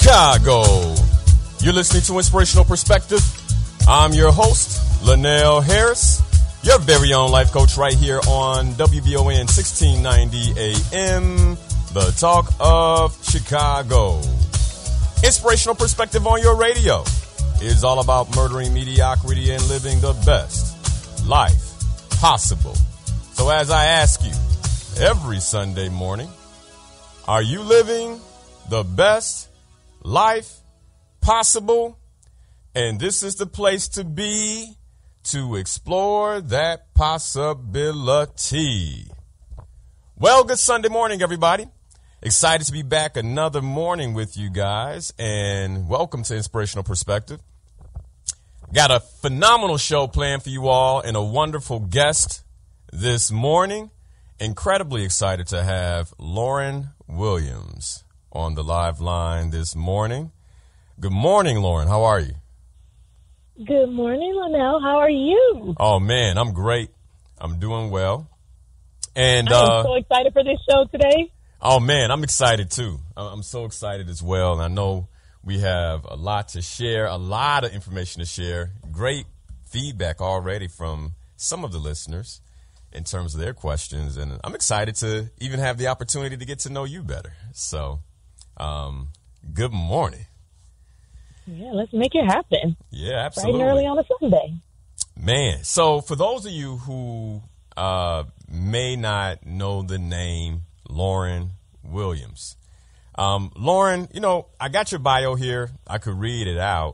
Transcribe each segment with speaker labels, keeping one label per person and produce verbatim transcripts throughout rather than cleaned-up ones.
Speaker 1: Chicago. You're listening to Inspirational Perspective. I'm your host, Linnell Harris, your very own life coach right here on W B O N sixteen ninety A M, the talk of Chicago. Inspirational Perspective on your radio is all about murdering mediocrity and living the best life possible. So as I ask you every Sunday morning, are you living the best life possible? And this is the place to be to explore that possibility. Well, good Sunday morning, everybody. Excited to be back another morning with you guys, and welcome to Inspirational Perspective. Got a phenomenal show planned for you all and a wonderful guest this morning. Incredibly excited to have Lauryn Williams on the live line this morning. Good morning, Lauryn. How are you?
Speaker 2: Good morning, Linnell. How are you?
Speaker 1: Oh, man, I'm great. I'm doing well. And
Speaker 2: I'm
Speaker 1: uh,
Speaker 2: so excited for this show today.
Speaker 1: Oh, man, I'm excited, too. I'm so excited as well. And I know we have a lot to share, a lot of information to share. Great feedback already from some of the listeners in terms of their questions. And I'm excited to even have the opportunity to get to know you better. So, um, good morning.
Speaker 2: Yeah, let's make it happen.
Speaker 1: Yeah, absolutely.
Speaker 2: Bright and early on a Sunday.
Speaker 1: Man, so for those of you who uh, may not know the name Lauryn Williams, um, Lauryn, you know, I got your bio here. I could read it out.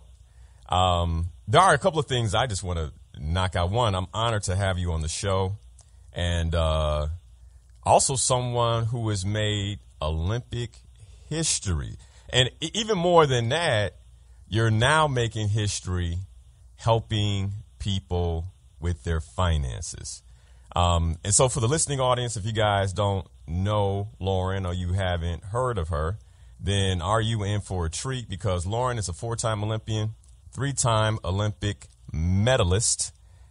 Speaker 1: Um, there are a couple of things I just want to knock out. One, I'm honored to have you on the show, and uh, also someone who has made Olympic history. And even more than that, you're now making history helping people with their finances. Um, and so for the listening audience, if you guys don't know Lauryn or you haven't heard of her, then are you in for a treat? Because Lauryn is a four-time Olympian, three-time Olympic medalist,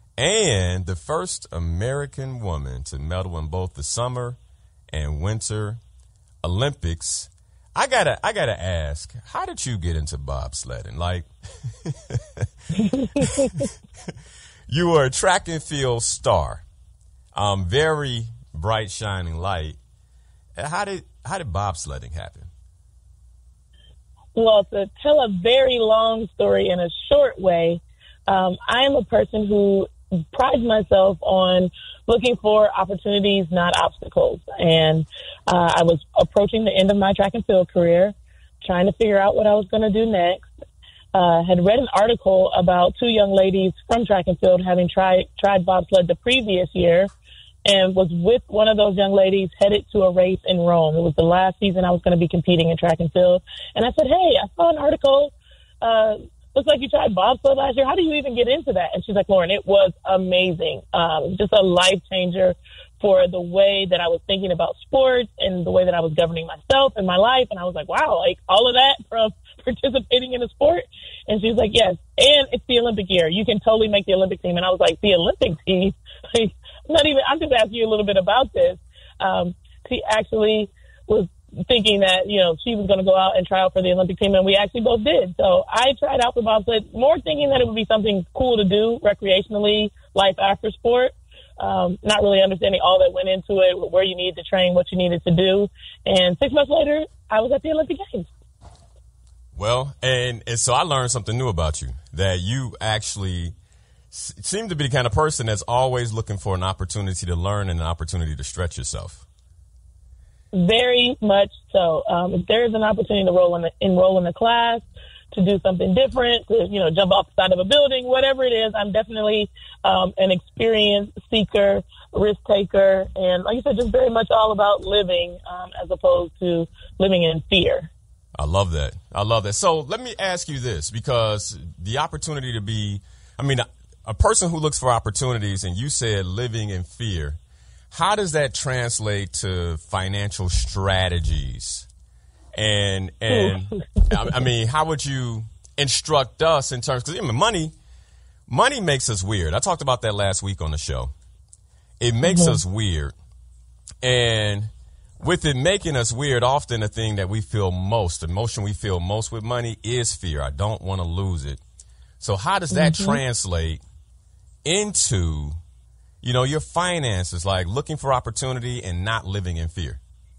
Speaker 1: and the first American woman to medal in both the Summer and Winter Olympics. I gotta, I gotta ask, how did you get into bobsledding? Like, you were a track and field star, um, very bright, shining light. How did, how did bobsledding happen?
Speaker 2: Well, to tell a very long story in a short way, um, I am a person who prides myself on looking for opportunities, not obstacles. And uh, I was approaching the end of my track and field career, trying to figure out what I was going to do next. Uh, had read an article about two young ladies from track and field having tried tried bobsled the previous year, and was with one of those young ladies headed to a race in Rome. It was the last season I was going to be competing in track and field. And I said, hey, I saw an article. Uh, looks like you tried bobsled last year. How do you even get into that? And she's like, Lauryn, it was amazing. Um, just a life changer for the way that I was thinking about sports and the way that I was governing myself and my life. And I was like, wow, like all of that from participating in a sport. And she was like, yes. And it's the Olympic year. You can totally make the Olympic team. And I was like, the Olympic team? Like, I'm not even, I'm just asking you a little bit about this. Um, she actually was thinking that, you know, she was going to go out and try out for the Olympic team, and we actually both did. So I tried out for bobsled, more thinking that it would be something cool to do recreationally, life after sport. Um, not really understanding all that went into it, where you needed to train, what you needed to do. And six months later, I was at the Olympic Games.
Speaker 1: Well, and, and so I learned something new about you, that you actually s- seem to be the kind of person that's always looking for an opportunity to learn and an opportunity to stretch yourself.
Speaker 2: Very much so. Um, if there is an opportunity to roll in the, enroll in the class, to do something different, to, you know, jump off the side of a building, whatever it is, I'm definitely um, an experience seeker, risk taker, and like you said, just very much all about living um, as opposed to living in fear.
Speaker 1: I love that. I love that. So let me ask you this, because the opportunity to be, I mean, a, a person who looks for opportunities, and you said living in fear, how does that translate to financial strategies? And, and I mean, how would you instruct us in terms, because I mean, money, money makes us weird. I talked about that last week on the show. It makes mm-hmm. us weird. And with it making us weird, often the thing that we feel most, the emotion we feel most with money is fear. I don't want to lose it. So how does that mm-hmm. translate into, you know, your finances, like looking for opportunity and not living in fear?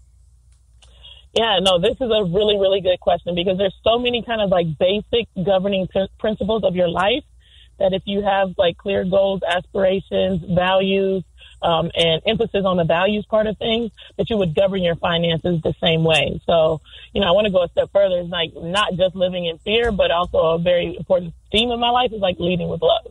Speaker 2: Yeah, no, this is a really, really good question because there's so many kind of like basic governing p- principles of your life that if you have like clear goals, aspirations, values, um, and emphasis on the values part of things, that you would govern your finances the same way. So, you know, I want to go a step further. It's like not just living in fear, but also a very important theme of my life is like leading with love.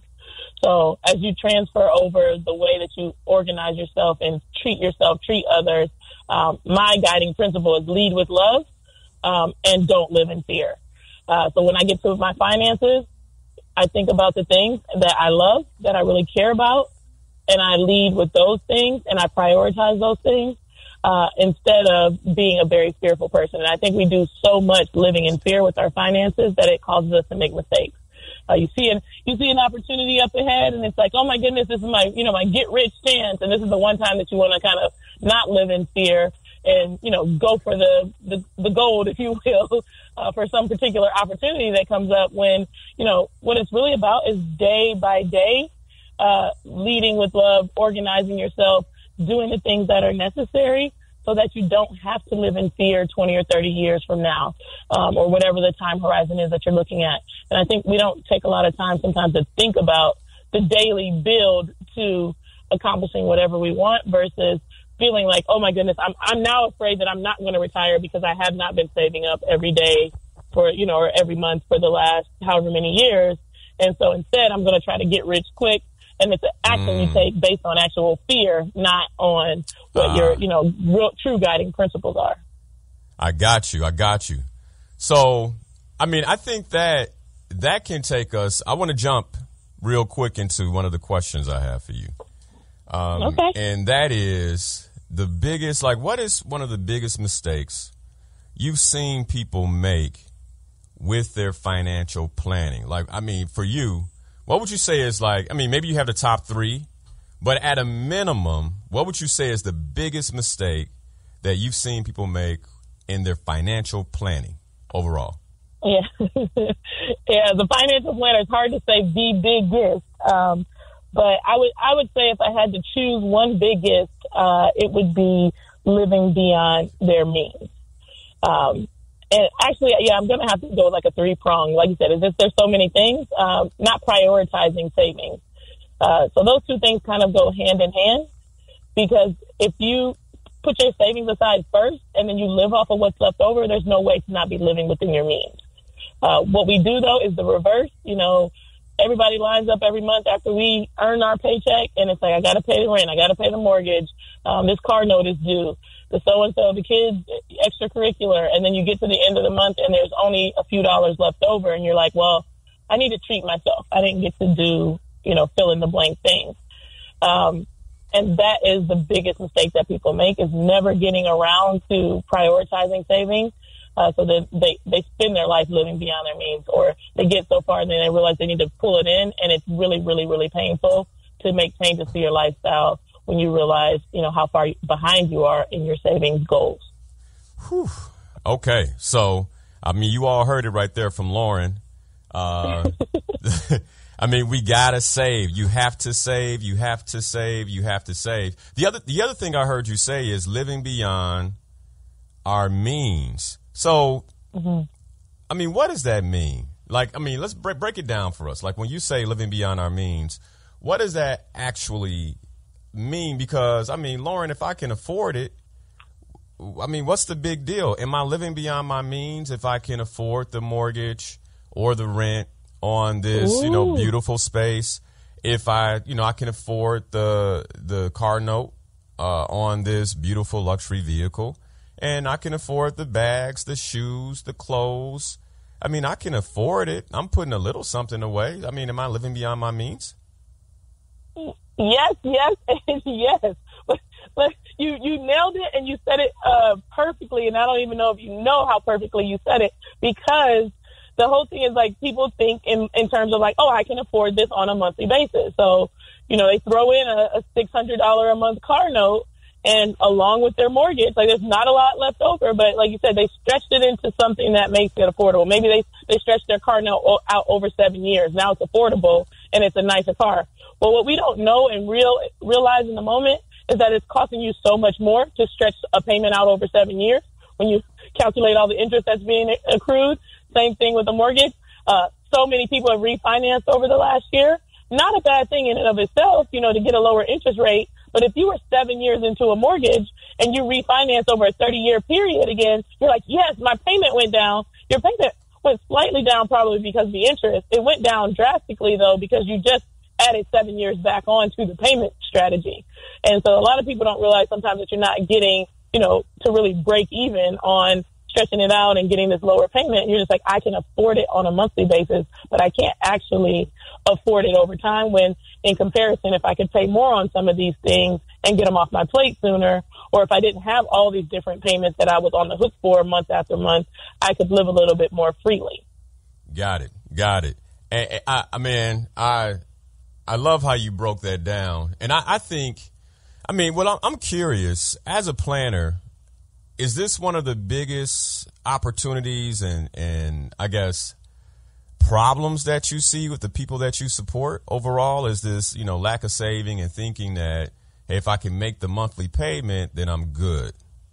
Speaker 2: So as you transfer over the way that you organize yourself and treat yourself, treat others, um, my guiding principle is lead with love um, and don't live in fear. Uh, so when I get to my finances, I think about the things that I love, that I really care about, and I lead with those things and I prioritize those things uh, instead of being a very fearful person. And I think we do so much living in fear with our finances that it causes us to make mistakes. Uh, you see an you see an opportunity up ahead, and it's like, oh my goodness, this is my you know my get rich chance, and this is the one time that you want to kind of not live in fear and you know go for the the, the gold, if you will, uh, for some particular opportunity that comes up. When you know what it's really about is day by day, uh, leading with love, organizing yourself, doing the things that are necessary, so that you don't have to live in fear twenty or thirty years from now, um, or whatever the time horizon is that you're looking at. And I think we don't take a lot of time sometimes to think about the daily build to accomplishing whatever we want versus feeling like, oh my goodness, I'm I'm now afraid that I'm not going to retire because I have not been saving up every day for, you know, or every month for the last however many years. And so instead I'm going to try to get rich quick. And it's an action mm. you take based on actual fear, not on what uh, your, you know, real, true guiding principles are.
Speaker 1: I got you. I got you. So, I mean, I think that that can take us. I want to jump real quick into one of the questions I have for you. Um, okay. And that is the biggest, like, what is one of the biggest mistakes you've seen people make with their financial planning? Like, I mean, for you, what would you say is like, I mean, maybe you have the top three, but at a minimum, what would you say is the biggest mistake that you've seen people make in their financial planning overall?
Speaker 2: Yeah. yeah, the financial planner, it's hard to say the biggest. Um, but I would, I would say if I had to choose one biggest, uh, it would be living beyond their means. Um, And actually, yeah, I'm going to have to go with like a three prong. Like you said, is just, there's so many things, um, not prioritizing savings. Uh, so those two things kind of go hand in hand, because if you put your savings aside first and then you live off of what's left over, there's no way to not be living within your means. Uh, what we do, though, is the reverse. You know, everybody lines up every month after we earn our paycheck, and it's like, I got to pay the rent, I got to pay the mortgage, um, this car note is due, the so-and-so, the kids, extracurricular, and then you get to the end of the month and there's only a few dollars left over, and you're like, well, I need to treat myself. I didn't get to do, you know, fill in the blank things. Um, and that is the biggest mistake that people make, is never getting around to prioritizing savings. Uh, so that they, they spend their life living beyond their means, or they get so far and then they realize they need to pull it in, and it's really, really, really painful to make changes to your lifestyle when you realize, you know, how far behind you are in your savings goals.
Speaker 1: Whew. Okay. So, I mean, you all heard it right there from Lauryn. Uh, I mean, we gotta save. You have to save. You have to save. You have to save. The other, the other thing I heard you say is living beyond our means. So, mm-hmm. I mean, what does that mean? Like, I mean, let's break, break it down for us. Like, when you say living beyond our means, what does that actually mean? Because, I mean, Lauryn, if I can afford it, I mean, what's the big deal? Am I living beyond my means if I can afford the mortgage or the rent on this, Ooh. you know, beautiful space? If I, you know, I can afford the the car note uh, on this beautiful luxury vehicle, and I can afford the bags, the shoes, the clothes. I mean, I can afford it. I'm putting a little something away. I mean, am I living beyond my means?
Speaker 2: Yes, yes, and yes. But, but you, you nailed it, and you said it uh, perfectly, and I don't even know if you know how perfectly you said it, because the whole thing is, like, people think in, in terms of, like, oh, I can afford this on a monthly basis. So, you know, they throw in a, a six hundred dollars a month car note, And along with their mortgage, like there's not a lot left over, but like you said, they stretched it into something that makes it affordable. Maybe they, they stretched their car now out over seven years. Now it's affordable and it's a nicer car. Well, what we don't know and real realize in the moment is that it's costing you so much more to stretch a payment out over seven years. When you calculate all the interest that's being accrued, same thing with the mortgage. Uh, so many people have refinanced over the last year. Not a bad thing in and of itself, you know, to get a lower interest rate. But if you were seven years into a mortgage and you refinance over a thirty-year period again, you're like, yes, my payment went down. Your payment went slightly down probably because of the interest. It went down drastically, though, because you just added seven years back on to the payment strategy. And so a lot of people don't realize sometimes that you're not getting, you know, to really break even on stretching it out and getting this lower payment. You're just like, I can afford it on a monthly basis, but I can't actually afford it over time when in comparison, if I could pay more on some of these things and get them off my plate sooner, or if I didn't have all these different payments that I was on the hook for month after month, I could live a little bit more freely.
Speaker 1: Got it. Got it. And I, I mean, I, I love how you broke that down. And I, I think, I mean, well, I'm curious as a planner, is this one of the biggest opportunities and, and I guess problems that you see with the people that you support overall? Is this, you know, lack of saving and thinking that, hey, if I can make the monthly payment, then I'm good?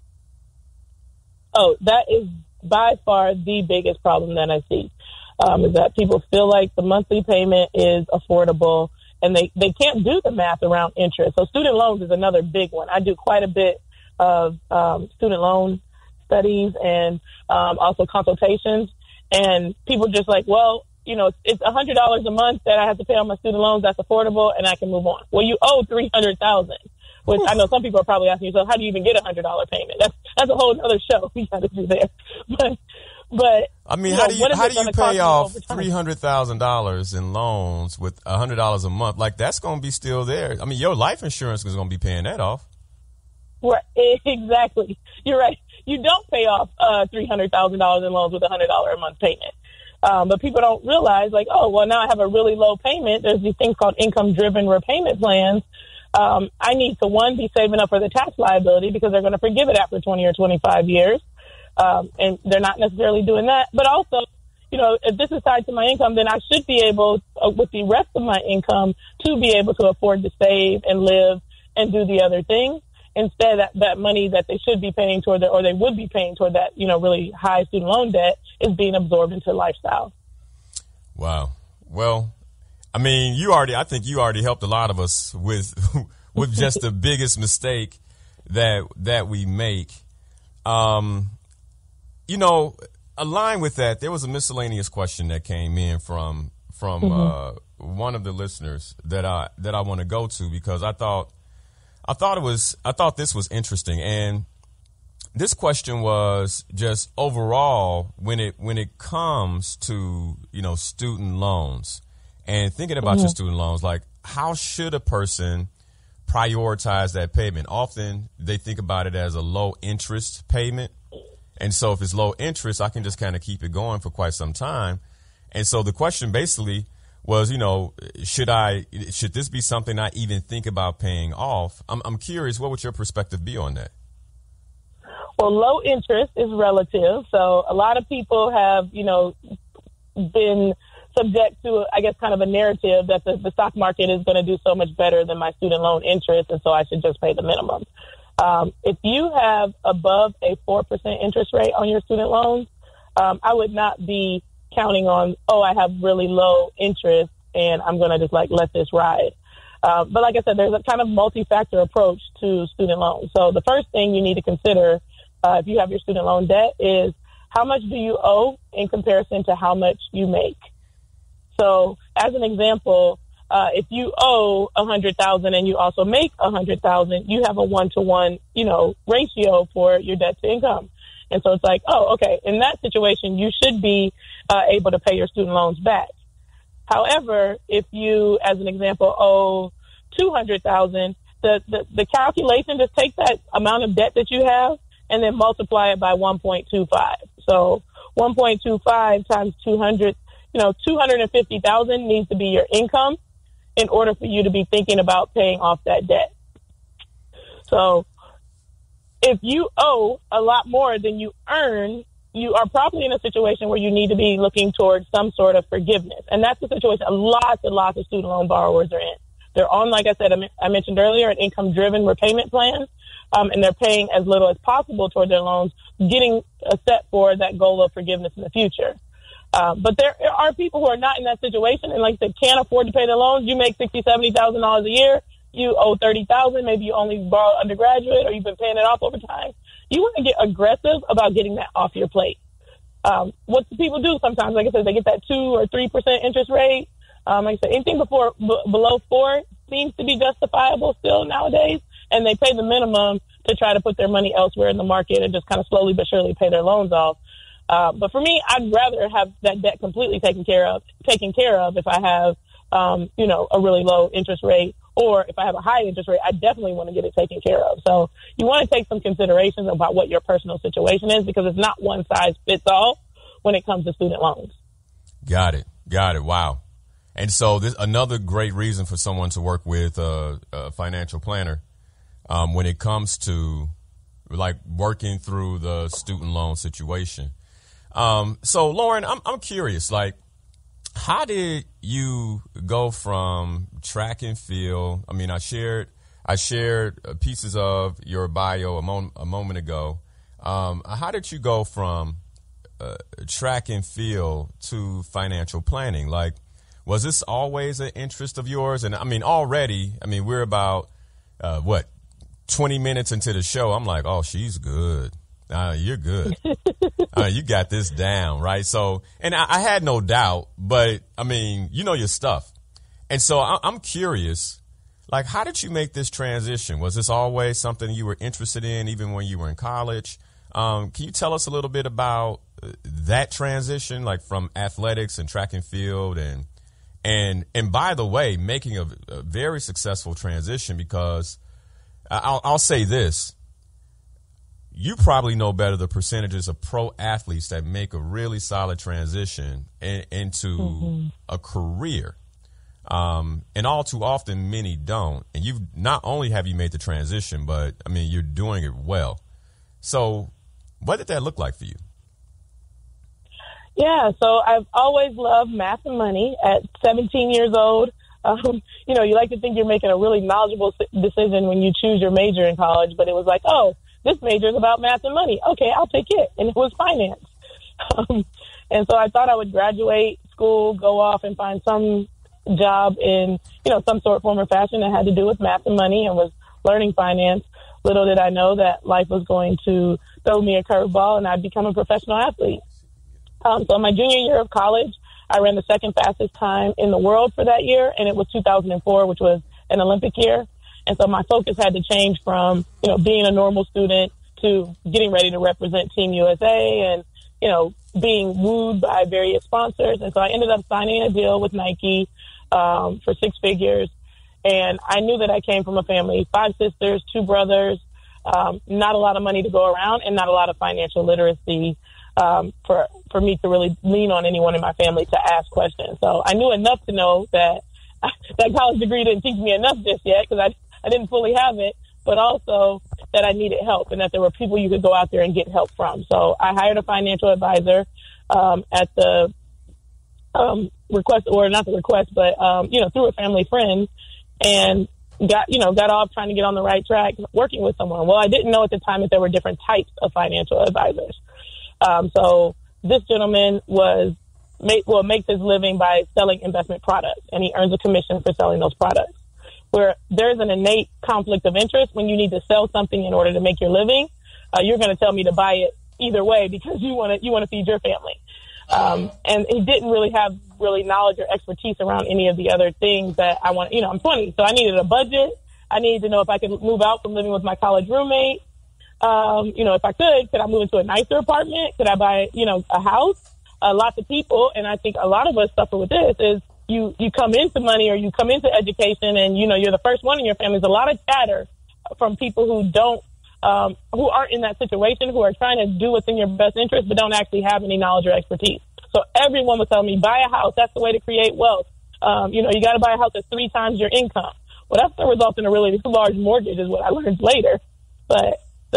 Speaker 2: Oh, that is by far the biggest problem that I see, um, is that people feel like the monthly payment is affordable and they, they can't do the math around interest. So student loans is another big one. I do quite a bit of um, student loan studies and um, also consultations. And people just like, well, you know, it's one hundred dollars a month that I have to pay on my student loans. That's affordable, and I can move on. Well, you owe three hundred thousand dollars, which I know some people are probably asking yourself, how do you even get a one hundred dollars payment? That's that's a whole other show we got to do there. But, but
Speaker 1: I mean,
Speaker 2: you
Speaker 1: how
Speaker 2: know,
Speaker 1: do you how do you pay off
Speaker 2: you
Speaker 1: three hundred thousand dollars in loans with one hundred dollars a month? Like, that's going to be still there. I mean, your life insurance is going to be paying that off.
Speaker 2: Right, exactly. You're right. You don't pay off uh, three hundred thousand dollars in loans with a one hundred dollars a month payment. Um, but people don't realize, like, oh, well, now I have a really low payment. There's these things called income-driven repayment plans. Um, I need to, one, be saving up for the tax liability because they're going to forgive it after twenty or twenty-five years. Um, and they're not necessarily doing that. But also, you know, if this is tied to my income, then I should be able, uh, with the rest of my income, to be able to afford to save and live and do the other things. Instead, that, that money that they should be paying toward that, or they would be paying toward that, you know, really high student loan debt is being absorbed into lifestyle.
Speaker 1: Wow. Well, I mean, you already, I think you already helped a lot of us with, with just the biggest mistake that, that we make. Um, you know, aligned with that, there was a miscellaneous question that came in from, from, mm-hmm. uh, one of the listeners that I, that I want to go to because I thought, I thought it was, I thought this was interesting. And this question was just overall when it, when it comes to, you know, student loans and thinking about mm-hmm. your student loans, like how should a person prioritize that payment? Often they think about it as a low interest payment. And so if it's low interest, I can just kind of keep it going for quite some time. And so the question basically was, you know, should I, should this be something I even think about paying off? I'm, I'm curious, what would your perspective be on that?
Speaker 2: Well, low interest is relative. So a lot of people have, you know, been subject to, I guess, kind of a narrative that the, the stock market is going to do so much better than my student loan interest, and so I should just pay the minimum. Um, if you have above a four percent interest rate on your student loans, um, I would not be counting on, oh, I have really low interest and I'm going to just like let this ride. Uh, but like I said, there's a kind of multi-factor approach to student loans. So the first thing you need to consider uh, if you have your student loan debt is how much do you owe in comparison to how much you make. So as an example, uh, if you owe a hundred thousand and you also make a hundred thousand, you have a one to one, you know, ratio for your debt to income. And so it's like, oh, okay, in that situation, you should be uh, able to pay your student loans back. However, if you, as an example, owe two hundred thousand dollars, the, the, the calculation, just take that amount of debt that you have and then multiply it by one point two five. So one point two five times two hundred, you know, two hundred fifty thousand dollars needs to be your income in order for you to be thinking about paying off that debt. So if you owe a lot more than you earn, you are probably in a situation where you need to be looking towards some sort of forgiveness. And that's the situation lots and lots of student loan borrowers are in. They're on, like I said, I mentioned earlier, an income-driven repayment plan, um, and they're paying as little as possible toward their loans, getting a set for that goal of forgiveness in the future. Um, but there are people who are not in that situation and, like I said, can't afford to pay their loans. You make sixty thousand dollars, seventy thousand dollars a year. You owe thirty thousand dollars. Maybe you only borrow undergraduate or you've been paying it off over time. You want to get aggressive about getting that off your plate. Um, what do people do sometimes? Like I said, they get that two or three percent interest rate. Um, like I said, anything before b- below four seems to be justifiable still nowadays, and they pay the minimum to try to put their money elsewhere in the market and just kind of slowly but surely pay their loans off. Uh, but for me, I'd rather have that debt completely taken care of, taken care of if I have, um, you know, a really low interest rate, or if I have a high interest rate, I definitely want to get it taken care of. So you want to take some considerations about what your personal situation is, because it's not one size fits all when it comes to student loans.
Speaker 1: Got it. Got it. Wow. And so this another great reason for someone to work with a, a financial planner um, when it comes to like working through the student loan situation. Um, so Lauryn, I'm, I'm curious, like, how did you go from track and field? I mean, I shared, I shared pieces of your bio a, mo- a moment ago. Um, how did you go from uh, track and field to financial planning? Like, was this always an interest of yours? And I mean, already, I mean, we're about, uh, what, twenty minutes into the show. I'm like, oh, she's good. Uh, you're good. uh, you got this down, right? So, and I, I had no doubt, but I mean, you know your stuff. And so I, I'm curious, like, how did you make this transition? Was this always something you were interested in, even when you were in college? Um, can you tell us a little bit about that transition, like from athletics and track and field, and and and by the way, making a, a very successful transition, because I'll, I'll say this. You probably know better the percentages of pro athletes that make a really solid transition in, into mm-hmm. a career. Um, and all too often, many don't. And you've not only have you made the transition, but I mean, you're doing it well. So what did that look like for you?
Speaker 2: Yeah, so I've always loved math and money. At seventeen years old, um, you know, you like to think you're making a really knowledgeable decision when you choose your major in college, but it was like, oh, this major is about math and money. Okay, I'll take it. And it was finance. Um, and so I thought I would graduate school, go off and find some job in, you know, some sort, form, or fashion that had to do with math and money, and was learning finance. Little did I know that life was going to throw me a curveball and I'd become a professional athlete. Um, so my junior year of college, I ran the second fastest time in the world for that year, and it was two thousand four, which was an Olympic year. And so my focus had to change from, you know, being a normal student to getting ready to represent Team U S A and, you know, being wooed by various sponsors. And so I ended up signing a deal with Nike um, for six figures. And I knew that I came from a family, five sisters, two brothers, um, not a lot of money to go around, and not a lot of financial literacy um, for, for me to really lean on anyone in my family to ask questions. So I knew enough to know that that college degree didn't teach me enough just yet, because I I didn't fully have it, but also that I needed help and that there were people you could go out there and get help from. So I hired a financial advisor um, at the um, request, or not the request, but, um, you know, through a family friend, and got, you know, got off trying to get on the right track working with someone. Well, I didn't know at the time that there were different types of financial advisors. Um, so this gentleman was, make, well, makes his living by selling investment products, and he earns a commission for selling those products. Where there's an innate conflict of interest when you need to sell something in order to make your living, uh, you're going to tell me to buy it either way because you want to you want to feed your family. Um, and he didn't really have really knowledge or expertise around any of the other things that I want. You know, I'm twenty, so I needed a budget. I needed to know if I could move out from living with my college roommate. Um, you know, if I could, could I move into a nicer apartment? Could I buy, you know, a house? Uh, lots of people, and I think a lot of us suffer with this, is You, you come into money, or you come into education, and, you know, you're the first one in your family. There's a lot of chatter from people who don't, um, who aren't in that situation, who are trying to do what's in your best interest, but don't actually have any knowledge or expertise. So everyone was telling me, buy a house. That's the way to create wealth. Um, you know, you got to buy a house that's three times your income. Well, that's going to result in a really large mortgage, is what I learned later. But the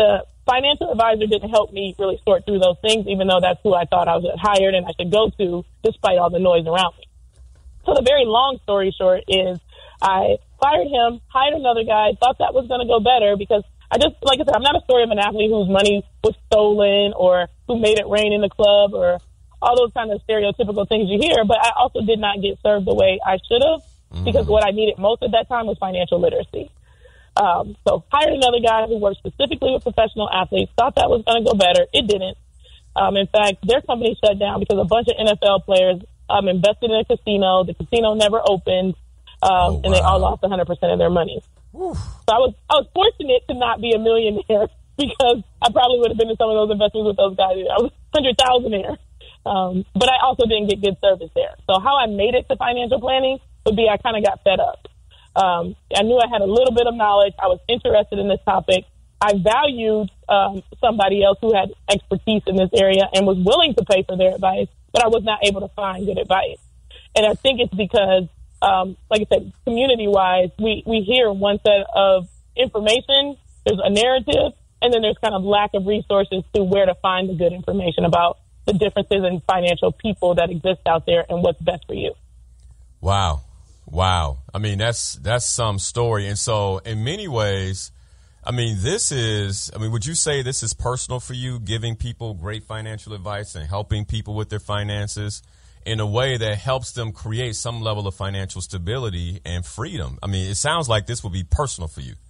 Speaker 2: financial advisor didn't help me really sort through those things, even though that's who I thought I was hired and I should go to, despite all the noise around me. So the very long story short is I fired him, hired another guy, thought that was going to go better because I just, like I said, I'm not a story of an athlete whose money was stolen or who made it rain in the club or all those kind of stereotypical things you hear, but I also did not get served the way I should have mm-hmm. because what I needed most at that time was financial literacy. Um, so hired another guy who worked specifically with professional athletes, thought that was going to go better. It didn't. Um, in fact, their company shut down because a bunch of N F L players um, invested in a casino. The casino never opened, um, oh, wow. and they all lost one hundred percent of their money. Oof. So I was I was fortunate to not be a millionaire because I probably would have been in some of those investments with those guys. I was one hundred thousandaire. Um, but I also didn't get good service there. So how I made it to financial planning would be I kind of got fed up. Um, I knew I had a little bit of knowledge. I was interested in this topic. I valued um, somebody else who had expertise in this area and was willing to pay for their advice, but I was not able to find good advice. And I think it's because, um, like I said, community-wise, we, we hear one set of information, there's a narrative, and then there's kind of lack of resources to where to find the good information about the differences in financial people that exist out there and what's best for you.
Speaker 1: Wow. Wow. I mean, that's that's some story. And so in many ways, I mean, this is, I mean, would you say this is personal for you, giving people great financial advice and helping people with their finances in a way that helps them create some level of financial stability and freedom? I mean, it sounds like this will be personal for you.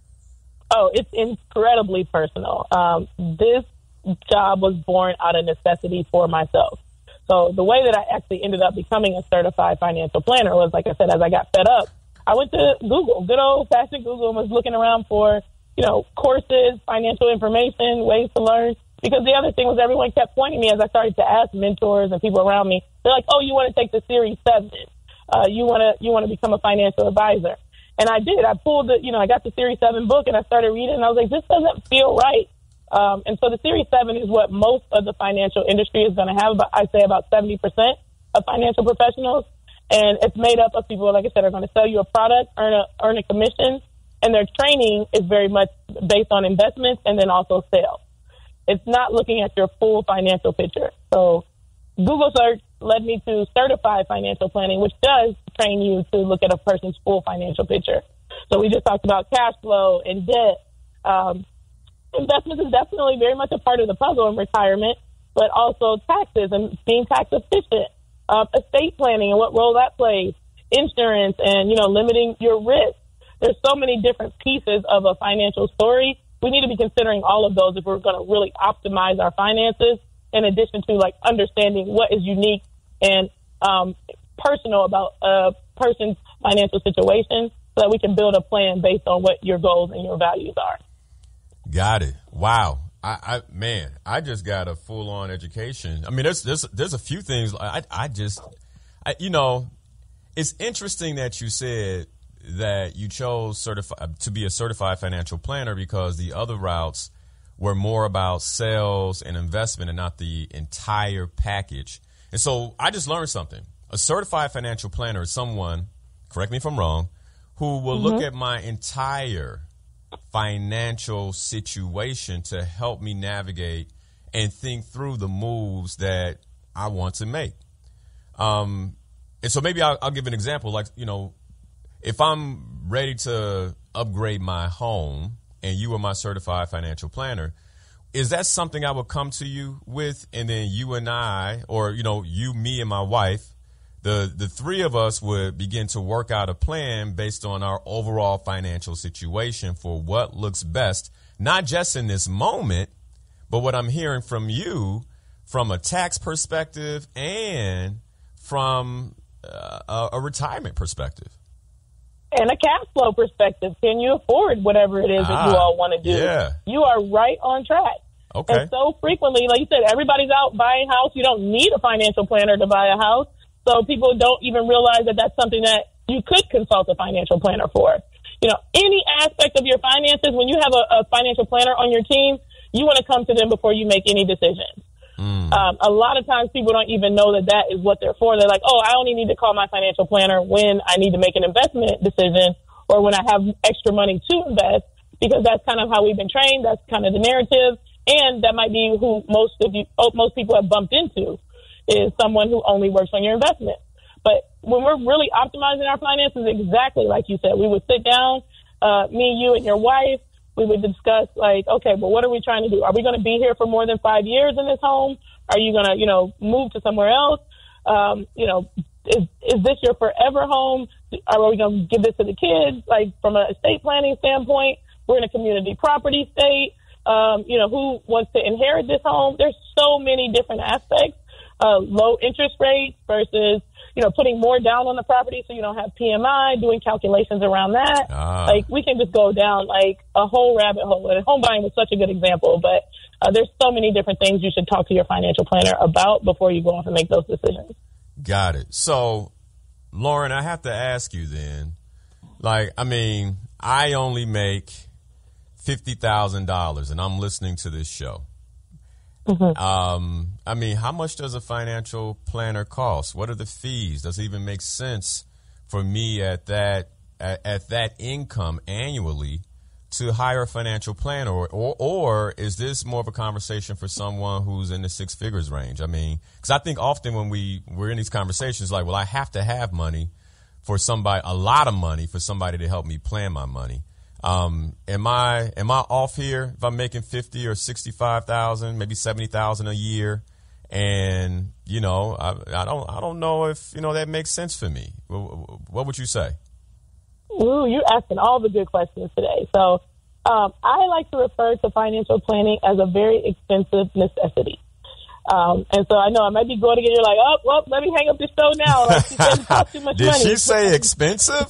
Speaker 2: Oh, it's incredibly personal. Um, this job was born out of necessity for myself. So the way that I actually ended up becoming a certified financial planner was, like I said, as I got fed up, I went to Google, good old-fashioned Google, and was looking around for, you know, courses, financial information, ways to learn. Because the other thing was everyone kept pointing me as I started to ask mentors and people around me. They're like, oh, you want to take the Series seven. Uh, you want to you want to become a financial advisor. And I did. I pulled the, you know, I got the Series seven book and I started reading and I was like, this doesn't feel right. Um, and so the Series seven is what most of the financial industry is going to have. About, I'd say about seventy percent of financial professionals. And it's made up of people, like I said, are going to sell you a product, earn a, earn a commission. And their training is very much based on investments and then also sales. It's not looking at your full financial picture. So Google search led me to certified financial planning, which does train you to look at a person's full financial picture. So we just talked about cash flow and debt. Um, Investments is definitely very much a part of the puzzle in retirement, but also taxes and being tax efficient, uh, estate planning and what role that plays, insurance and, you know, limiting your risk. There's so many different pieces of a financial story. We need to be considering all of those if we're going to really optimize our finances, in addition to like understanding what is unique and um, personal about a person's financial situation so that we can build a plan based on what your goals and your values are.
Speaker 1: Got it. Wow. I, I man, I just got a full on education. I mean, there's there's there's a few things I I just I, you know, it's interesting that you said that you chose certifi- to be a certified financial planner because the other routes were more about sales and investment and not the entire package. And so I just learned something. A certified financial planner is someone, correct me if I'm wrong, who will mm-hmm. look at my entire financial situation to help me navigate and think through the moves that I want to make. Um, and so maybe I'll, I'll give an example. Like, you know, if I'm ready to upgrade my home and you are my certified financial planner, is that something I would come to you with? And then you and I, or, you know, you, me and my wife, The the three of us would begin to work out a plan based on our overall financial situation for what looks best, not just in this moment, but what I'm hearing from you from a tax perspective and from uh, a, a retirement perspective.
Speaker 2: And a cash flow perspective. Can you afford whatever it is ah, that you all want to do?
Speaker 1: Yeah.
Speaker 2: You are right on track.
Speaker 1: Okay.
Speaker 2: And so frequently, like you said, everybody's out buying a house. You don't need a financial planner to buy a house. So people don't even realize that that's something that you could consult a financial planner for. You know, any aspect of your finances, when you have a, a financial planner on your team, you want to come to them before you make any decisions. Mm. Um, a lot of times people don't even know that that is what they're for. They're like, oh, I only need to call my financial planner when I need to make an investment decision or when I have extra money to invest. because that's kind of how we've been trained. That's kind of the narrative. And that might be who most of you, most people have bumped into, is someone who only works on your investment. But when we're really optimizing our finances, exactly like you said, we would sit down, uh, me, you, and your wife. We would discuss, like, okay, well, what are we trying to do? Are we going to be here for more than five years in this home? Are you going to, you know, move to somewhere else? Um, you know, is is this your forever home? Are we going to give this to the kids? Like, from an estate planning standpoint, we're in a community property state. Um, you know, who wants to inherit this home? There's so many different aspects. Uh, low interest rates versus, you know, putting more down on the property so you don't have P M I, doing calculations around that. Ah. Like, we can just go down, like, a whole rabbit hole. And home buying was such a good example, but uh, there's so many different things you should talk to your financial planner about before you go off and make those decisions.
Speaker 1: Got it. So, Lauryn, I have to ask you then, like, I mean, I only make fifty thousand dollars and I'm listening to this show. Mm-hmm. Um, I mean, how much does a financial planner cost? What are the fees? Does it even make sense for me at that at, at that income annually to hire a financial planner, or, or or is this more of a conversation for someone who's in the six figures range? I mean, because I think often when we we're in these conversations, like, well, I have to have money for somebody, a lot of money for somebody to help me plan my money. Um, am I am I off here if I'm making fifty or sixty five thousand, maybe seventy thousand a year, and you know I, I don't I don't know if you know that makes sense for me. What would you say?
Speaker 2: Ooh, you're asking all the good questions today. So um, I like to refer to financial planning as a very expensive necessity. Um, and so I know I might be going again. You're like, oh, well, let me hang up this show now. Like, she doesn't cost too much
Speaker 1: Did
Speaker 2: money.
Speaker 1: Did she say expensive?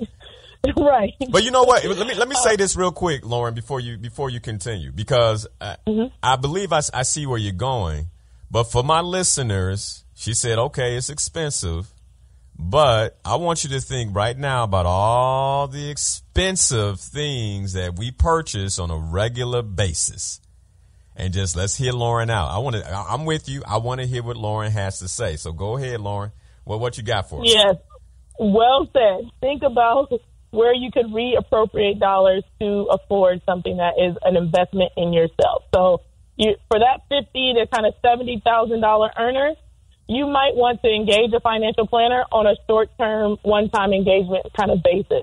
Speaker 2: Right.
Speaker 1: But you know what? Let me let me say this real quick, Lauryn, before you before you continue, because I, mm-hmm. I believe I, I see where you're going. But for my listeners, she said, okay, it's expensive, but I want you to think right now about all the expensive things that we purchase on a regular basis. And just let's hear Lauryn out. I want to. I'm with you. I want to hear what Lauryn has to say. So go ahead, Lauryn. Well, what you got for us?
Speaker 2: Yes. Well said. Think about where you could reappropriate dollars to afford something that is an investment in yourself. So you, for that fifty to kind of seventy thousand dollar earner, you might want to engage a financial planner on a short-term, one-time engagement kind of basis.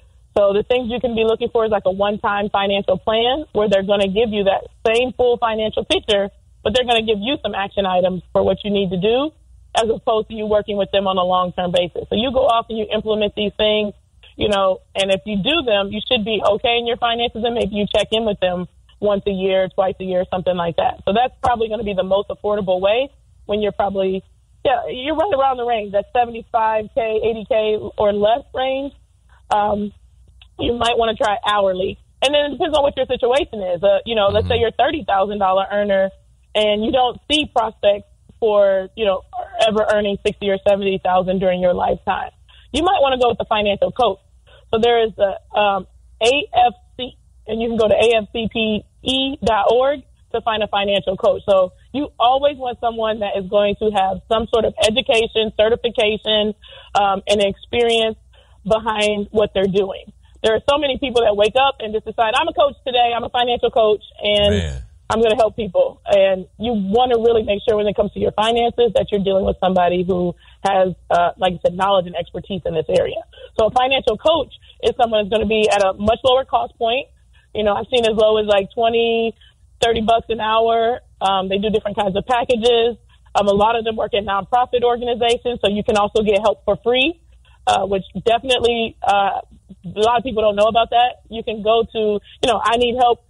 Speaker 2: So the things you can be looking for is like a one-time financial plan where they're going to give you that same full financial picture, but they're going to give you some action items for what you need to do, as opposed to you working with them on a long-term basis. So you go off and you implement these things, you know, and if you do them, you should be okay in your finances, and maybe you check in with them once a year, twice a year, something like that. So that's probably going to be the most affordable way when you're probably, yeah, you're right around the range, that seventy-five K, eighty K or less range. Um, you might want to try hourly. And then it depends on what your situation is. Uh, you know, mm-hmm. let's say you're a thirty thousand dollars earner and you don't see prospects for, you know, ever earning sixty or seventy thousand during your lifetime. You might want to go with the financial coach. So there is the um, A F C, and you can go to A F C P E dot org to find a financial coach. So you always want someone that is going to have some sort of education, certification, um, and experience behind what they're doing. There are so many people that wake up and just decide, I'm a coach today, I'm a financial coach, and Man. I'm going to help people. And you want to really make sure when it comes to your finances that you're dealing with somebody who has, uh, like I said, knowledge and expertise in this area. So a financial coach is someone that's going to be at a much lower cost point. You know, I've seen as low as like twenty, thirty bucks an hour. Um, they do different kinds of packages. Um, a lot of them work at nonprofit organizations, so you can also get help for free, uh, which definitely uh, a lot of people don't know about that. You can go to, you know, I need help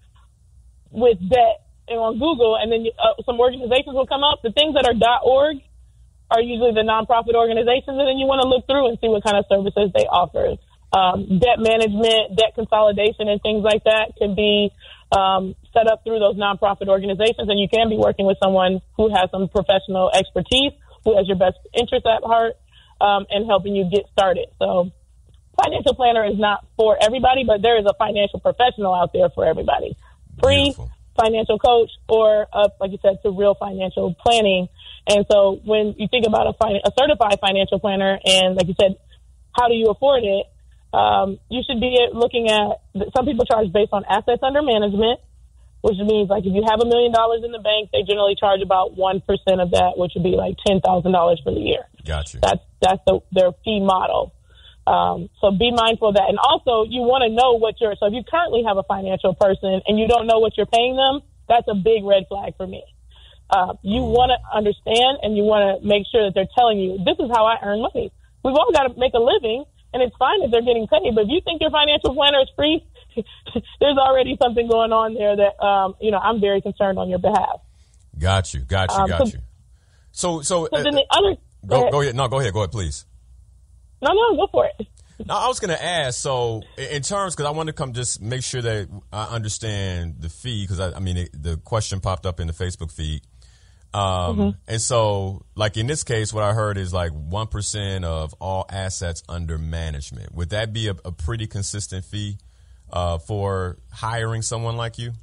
Speaker 2: with debt, and on Google, and then uh, some organizations will come up. The things that are .org are usually the nonprofit organizations, and then you want to look through and see what kind of services they offer. Um, debt management, debt consolidation, and things like that can be um, set up through those nonprofit organizations, and you can be working with someone who has some professional expertise, who has your best interest at heart, um, and helping you get started. So financial planner is not for everybody, but there is a financial professional out there for everybody. Free Beautiful. Financial coach, or uh, like you said, to real financial planning. And so when you think about a, fin- a certified financial planner, and like you said, how do you afford it? Um, you should be looking at, some people charge based on assets under management, which means like if you have a million dollars in the bank, they generally charge about one percent of that, which would be like ten thousand dollars for the year.
Speaker 1: Gotcha.
Speaker 2: That's, that's the, their fee model. Um, so be mindful of that. And also you want to know what you're, so if you currently have a financial person and you don't know what you're paying them, that's a big red flag for me. Uh, you want to understand and you want to make sure that they're telling you, this is how I earn money. We've all got to make a living, and it's fine if they're getting paid. But if you think your financial planner is free, there's already something going on there that, um, you know, I'm very concerned on your behalf.
Speaker 1: Got you. Got you.
Speaker 2: Um,
Speaker 1: got
Speaker 2: so,
Speaker 1: you. So, so,
Speaker 2: so
Speaker 1: uh,
Speaker 2: then the other,
Speaker 1: go,
Speaker 2: go,
Speaker 1: go ahead. No, go ahead. Go ahead, please.
Speaker 2: No, no, go for it.
Speaker 1: No, I was going to ask, so in terms, because I want to come just make sure that I understand the fee, because I, I mean, it, the question popped up in the Facebook feed. Um, mm-hmm. And so, like in this case, what I heard is like one percent of all assets under management. Would that be a, a pretty consistent fee uh, for hiring someone like you?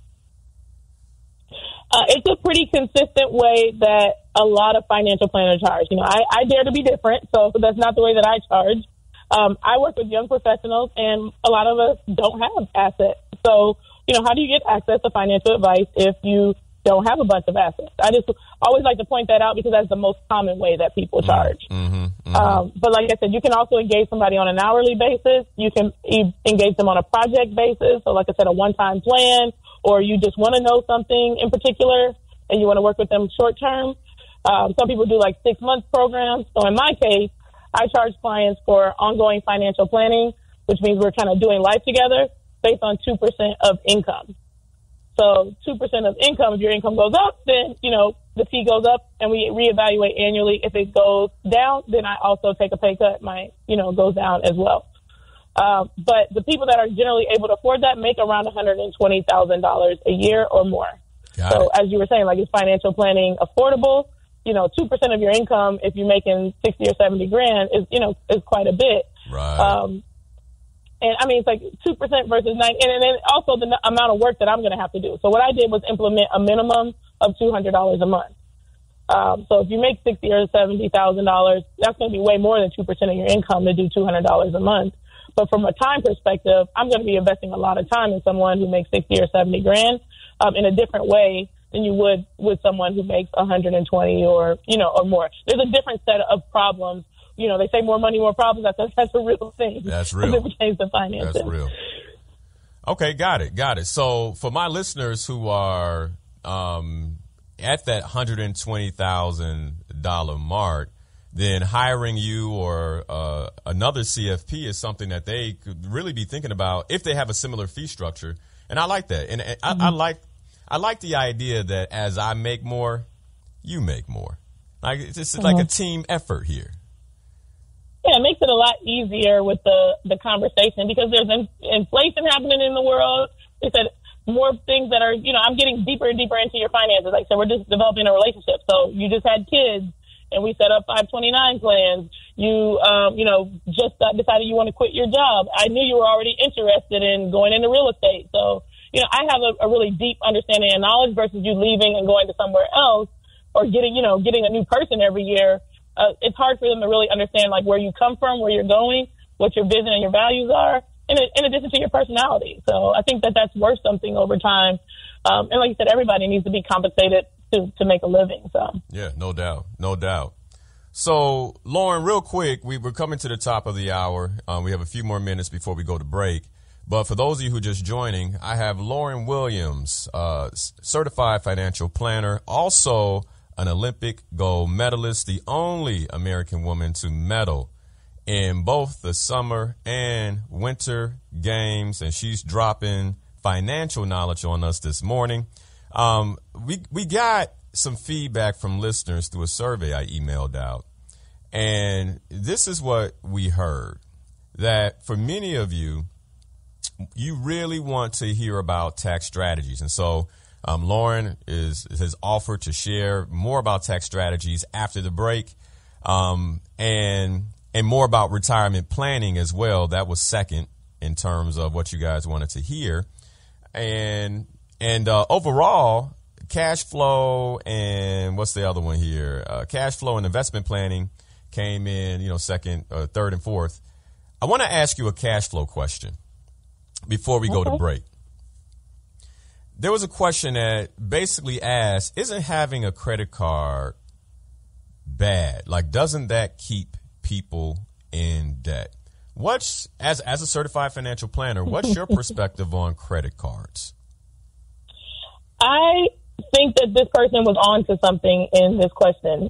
Speaker 2: Uh, it's a pretty consistent way that a lot of financial planners charge. You know, I, I dare to be different, so that's not the way that I charge. Um, I work with young professionals, and a lot of us don't have assets. So, you know, how do you get access to financial advice if you don't have a bunch of assets? I just always like to point that out because that's the most common way that people charge.
Speaker 1: Mm-hmm, mm-hmm.
Speaker 2: Um, but like I said, you can also engage somebody on an hourly basis. You can e- engage them on a project basis. So like I said, a one-time plan, or you just want to know something in particular and you want to work with them short term. Um, some people do like six month programs. So in my case, I charge clients for ongoing financial planning, which means we're kind of doing life together based on two percent of income. So two percent of income, if your income goes up, then, you know, the fee goes up and we reevaluate annually. If it goes down, then I also take a pay cut. My, you know, goes down as well. Um, but the people that are generally able to afford that make around one hundred twenty thousand dollars a year or more.
Speaker 1: Got
Speaker 2: so
Speaker 1: it.
Speaker 2: As you were saying, like, is financial planning affordable? You know, two percent of your income, if you're making sixty or seventy grand, is, you know, is quite a bit.
Speaker 1: Right.
Speaker 2: Um, And I mean, it's like two percent versus nine. And, and then also the n- amount of work that I'm going to have to do. So what I did was implement a minimum of two hundred dollars a month. Um, so if you make sixty thousand dollars or seventy thousand dollars, that's going to be way more than two percent of your income to do two hundred dollars a month. But from a time perspective, I'm going to be investing a lot of time in someone who makes sixty or seventy grand um, in a different way than you would with someone who makes one hundred twenty or, you know, or more. There's a different set of problems. You know, they say more money, more problems. That's a, that's a real thing.
Speaker 1: That's real.
Speaker 2: As it pertains to finances.
Speaker 1: That's real. Okay, got it, got it. So for my listeners who are um, at that one hundred twenty thousand dollars mark, then hiring you or uh, another C F P is something that they could really be thinking about if they have a similar fee structure. And I like that. And mm-hmm. I, I like I like the idea that as I make more, you make more. Like it's just mm-hmm. like a team effort here.
Speaker 2: Yeah, it makes it a lot easier with the, the conversation because there's in, inflation happening in the world. They said more things that are, you know, I'm getting deeper and deeper into your finances. Like, so we're just developing a relationship. So you just had kids and we set up five twenty-nine plans. You, um, you know, just uh, decided you want to quit your job. I knew you were already interested in going into real estate. So, you know, I have a, a really deep understanding and knowledge versus you leaving and going to somewhere else or getting, you know, getting a new person every year. Uh, it's hard for them to really understand, like, where you come from, where you're going, what your vision and your values are, in, in addition to your personality. So I think that that's worth something over time. Um, and like you said, everybody needs to be compensated to, to make a living. So
Speaker 1: yeah, no doubt. No doubt. So, Lauryn, real quick, we, we're coming to the top of the hour. Um, we have a few more minutes before we go to break. But for those of you who are just joining, I have Lauryn Williams, uh, certified financial planner, also an Olympic gold medalist, the only American woman to medal in both the summer and winter games. And she's dropping financial knowledge on us this morning. Um, we, we got some feedback from listeners through a survey I emailed out. And this is what we heard, that for many of you, you really want to hear about tax strategies. And so Um, Lauryn is has offered to share more about tax strategies after the break, um, and and more about retirement planning as well. That was second in terms of what you guys wanted to hear, and and uh, overall, cash flow and what's the other one here? Uh, cash flow and investment planning came in, you know, second, uh, third, and fourth. I want to ask you a cash flow question before we go
Speaker 2: Okay.
Speaker 1: to break. There was a question that basically asked, isn't having a credit card bad? Like, doesn't that keep people in debt? What's, as as a certified financial planner, what's your perspective on credit cards?
Speaker 2: I think that this person was on to something in this question.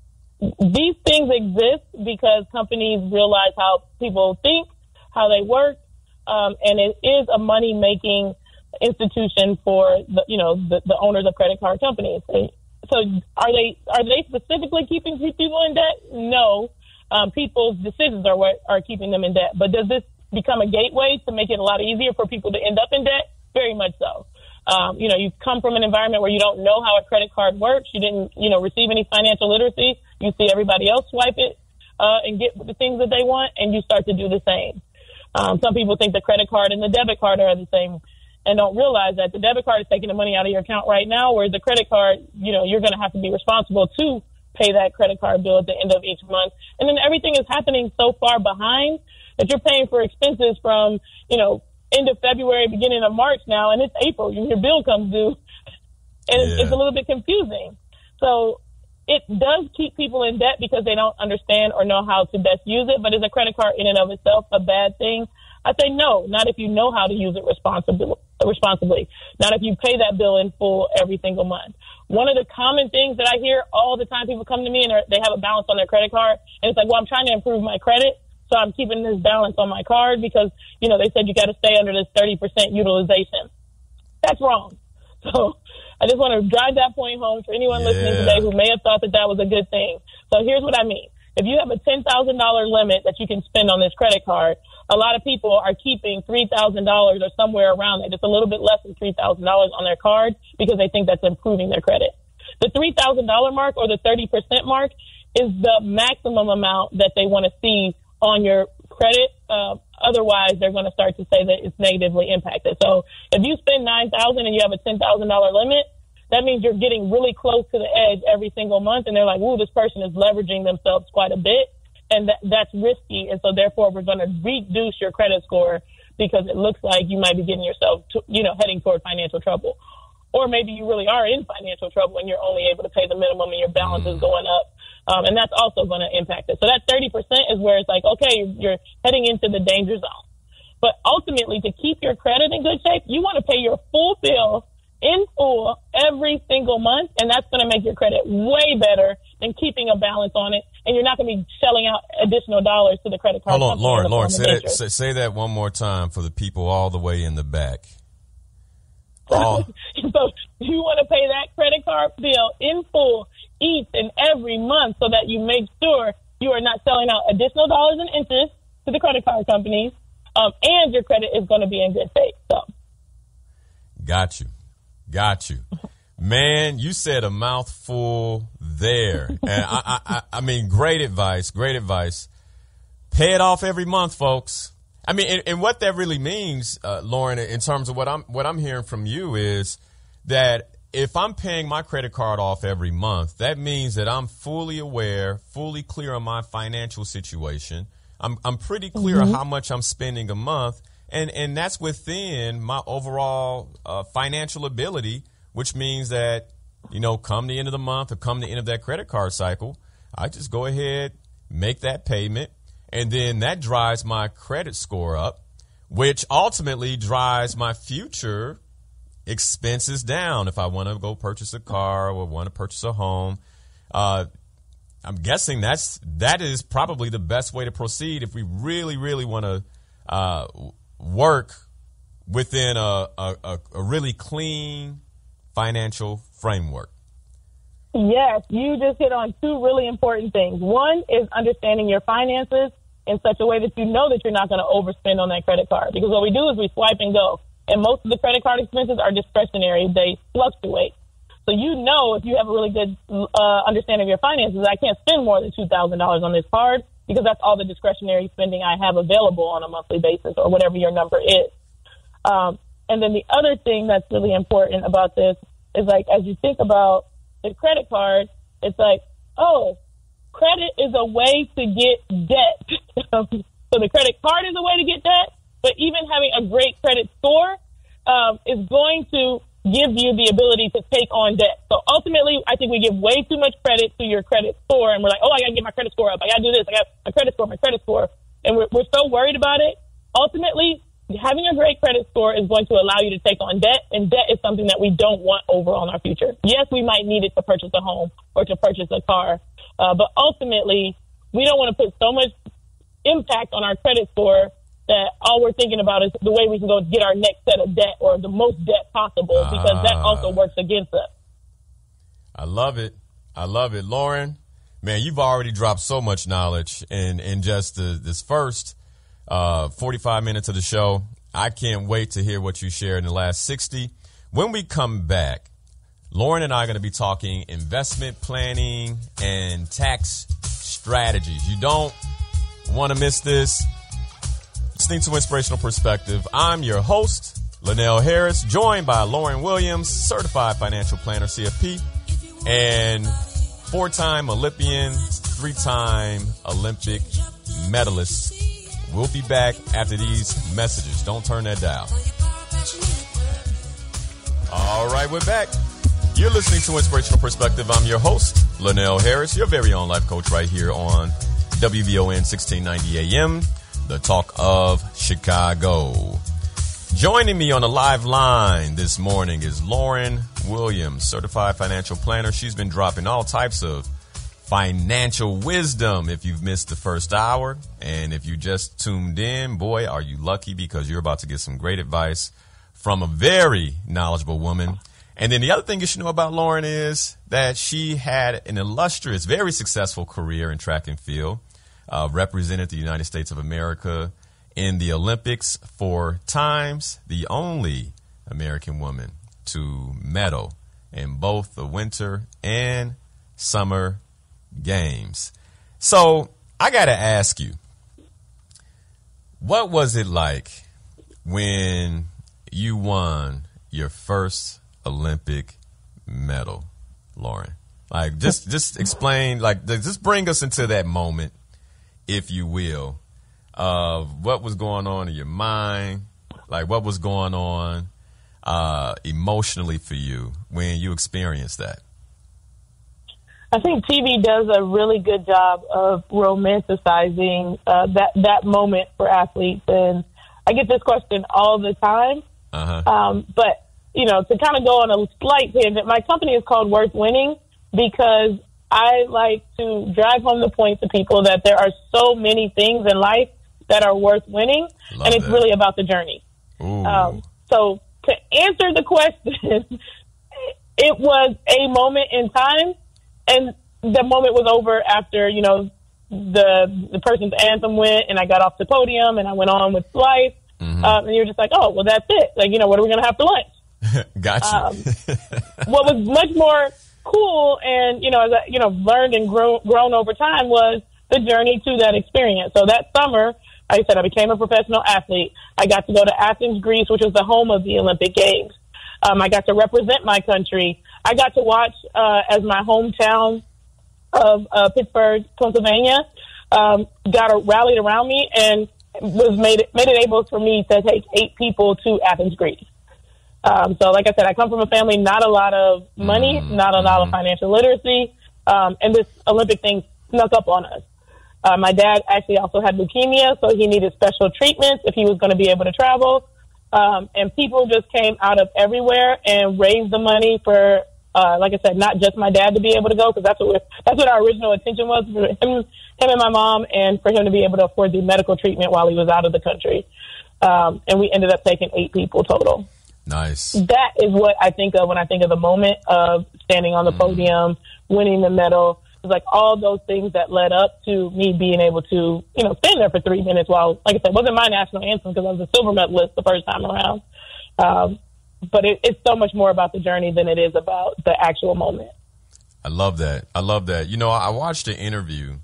Speaker 2: These things exist because companies realize how people think, how they work, um, and it is a money-making institution for the, you know, the, the owners of credit card companies. So are they are they specifically keeping people in debt? No. Um, people's decisions are what are keeping them in debt. But does this become a gateway to make it a lot easier for people to end up in debt? Very much so. Um, you know, you come from an environment where you don't know how a credit card works. You didn't, you know, receive any financial literacy. You see everybody else swipe it uh, and get the things that they want, and you start to do the same. Um, some people think the credit card and the debit card are the same and don't realize that the debit card is taking the money out of your account right now, whereas the credit card, you know, you're going to have to be responsible to pay that credit card bill at the end of each month. And then everything is happening so far behind that you're paying for expenses from, you know, end of February, beginning of March now, and it's April, and your bill comes due. And it's,
Speaker 1: Yeah.
Speaker 2: it's a little bit confusing. So it does keep people in debt because they don't understand or know how to best use it. But is a credit card in and of itself a bad thing? I say no, not if you know how to use it responsibly, responsibly, not if you pay that bill in full every single month. One of the common things that I hear all the time, people come to me and they have a balance on their credit card, and it's like, well, I'm trying to improve my credit, so I'm keeping this balance on my card because, you know, they said you got to stay under this thirty percent utilization. That's wrong. So I just want to drive that point home for anyone
Speaker 1: Yeah.
Speaker 2: listening today who may have thought that that was a good thing. So here's what I mean. If you have a ten thousand dollars limit that you can spend on this credit card, a lot of people are keeping three thousand dollars or somewhere around it. It's a little bit less than three thousand dollars on their card because they think that's improving their credit. The three thousand dollars mark or the thirty percent mark is the maximum amount that they want to see on your credit. Uh, otherwise, they're going to start to say that it's negatively impacted. So if you spend nine thousand dollars and you have a ten thousand dollars limit, that means you're getting really close to the edge every single month. And they're like, ooh, this person is leveraging themselves quite a bit. And that, that's risky. And so therefore, we're going to reduce your credit score because it looks like you might be getting yourself, to, you know, heading toward financial trouble. Or maybe you really are in financial trouble and you're only able to pay the minimum and your balance is going up. Um, and that's also going to impact it. So that thirty percent is where it's like, okay, you're heading into the danger zone. But ultimately, to keep your credit in good shape, you want to pay your full bill in full every single month, and that's going to make your credit way better than keeping a balance on it, and you're not going to be shelling out additional dollars to the credit card.
Speaker 1: Hold on,
Speaker 2: company
Speaker 1: Lauren,
Speaker 2: in the
Speaker 1: Lauren,
Speaker 2: form of
Speaker 1: say that,
Speaker 2: interest.
Speaker 1: say, say that one more time for the people all the way in the back. Oh,
Speaker 2: So you want to pay that credit card bill in full each and every month so that you make sure you are not selling out additional dollars in interest to the credit card companies, um, and your credit is going to be in good shape. So,
Speaker 1: got you. Got you. Man, you said a mouthful there. And I, I, I, I mean, great advice, great advice. Pay it off every month, folks. I mean, and, and what that really means, uh, Lauren, in terms of what I'm what I'm hearing from you is that if I'm paying my credit card off every month, that means that I'm fully aware, fully clear on my financial situation. I'm I'm pretty clear
Speaker 2: Mm-hmm.
Speaker 1: on how much I'm spending a month, and and that's within my overall uh, financial ability, which means that, you know, come the end of the month or come the end of that credit card cycle, I just go ahead, make that payment. And then that drives my credit score up, which ultimately drives my future expenses down. If I want to go purchase a car or want to purchase a home, uh, I'm guessing that's that is probably the best way to proceed if we really, really want to uh, work within a, a, a really clean financial framework.
Speaker 2: yes, you just hit on two really important things. One is understanding your finances in such a way that you know that you're not going to overspend on that credit card. Because what we do is we swipe and go. And most of the credit card expenses are discretionary. They fluctuate. So you know if you have a really good uh, understanding of your finances, I can't spend more than two thousand dollars on this card because that's all the discretionary spending I have available on a monthly basis or whatever your number is. Um, and then the other thing that's really important about this is, like, as you think about the credit card, it's like, oh, credit is a way to get debt. So the credit card is a way to get that, but even having a great credit score um, is going to give you the ability to take on debt. So ultimately, I think we give way too much credit to your credit score, and we're like, oh, I got to get my credit score up. I got to do this. I got my credit score, my credit score. And we're, we're so worried about it. Ultimately, having a great credit score is going to allow you to take on debt, and debt is something that we don't want overall in our future. Yes, we might need it to purchase a home or to purchase a car, uh, but ultimately, we don't want to put so much impact on our credit score that all we're thinking about is the way we can go get our next set of debt or the most debt possible, because uh, that also works against us.
Speaker 1: I love it. I love it. Lauryn, man, you've already dropped so much knowledge in, in just the, this first uh, forty-five minutes of the show. I can't wait to hear what you shared in the last sixty. When we come back, Lauryn and I are going to be talking investment planning and tax strategies. You don't want to miss this. Listening to Inspirational Perspective. I'm your host, Linnell Harris, joined by Lauryn Williams, certified financial planner, C F P, and four-time Olympian, three-time Olympic medalist. We'll be back after these messages. Don't turn that dial. All right, we're back. You're listening to Inspirational Perspective. I'm your host, Linnell Harris, your very own life coach right here on W V O N sixteen ninety A M. The Talk of Chicago. Joining me on the live line this morning is Lauryn Williams, certified financial planner. She's been dropping all types of financial wisdom. If you've missed the first hour, and if you just tuned in, boy, are you lucky, because you're about to get some great advice from a very knowledgeable woman. And then the other thing you should know about Lauryn is that she had an illustrious, very successful career in track and field. Uh, represented the United States of America in the Olympics four times, the only American woman to medal in both the winter and summer games. So I got to ask you, what was it like when you won your first Olympic medal, Lauryn? Like, just, just explain, like, just bring us into that moment, if you will, of what was going on in your mind, like what was going on uh, emotionally for you when you experienced that.
Speaker 2: I think T V does a really good job of romanticizing uh, that, that moment for athletes. And I get this question all the time. Uh-huh. Um, but, you know, to kind of go on a slight tangent, my company is called Worth Winning because I like to drive home the point to people that there are so many things in life that are worth winning, Love and it's that. really about the journey. Um, so to answer the question, it was a moment in time, and the moment was over after, you know, the the person's anthem went, and I got off the podium, and I went on with life, mm-hmm. um, and you're just like, oh, well, that's it. Like, you know, what are we going to have for lunch?
Speaker 1: Gotcha.
Speaker 2: Um, what was much more cool and, you know, as I, you know, learned and grown, grown over time was the journey to that experience. So that summer, like I said, I became a professional athlete. I got to go to Athens, Greece, which was the home of the Olympic Games. Um, I got to represent my country. I got to watch uh, as my hometown of uh, Pittsburgh, Pennsylvania, um, got a, rallied around me and was made it, made it able for me to take eight people to Athens, Greece. Um, so like I said, I come from a family, not a lot of money, mm-hmm. not a lot of financial literacy. Um, and this Olympic thing snuck up on us. Uh, my dad actually also had leukemia, so he needed special treatments if he was going to be able to travel. Um, and people just came out of everywhere and raised the money for, uh, like I said, not just my dad to be able to go, because that's what we're, that's what our original intention was for him, him and my mom, and for him to be able to afford the medical treatment while he was out of the country. Um, and we ended up taking eight people total.
Speaker 1: Nice.
Speaker 2: That is what I think of when I think of the moment of standing on the mm. podium, winning the medal. It's like all those things that led up to me being able to, you know, stand there for three minutes while, like I said, it wasn't my national anthem because I was a silver medalist the first time around. Um, but it, it's so much more about the journey than it is about the actual moment.
Speaker 1: I love that. I love that. You know, I watched an interview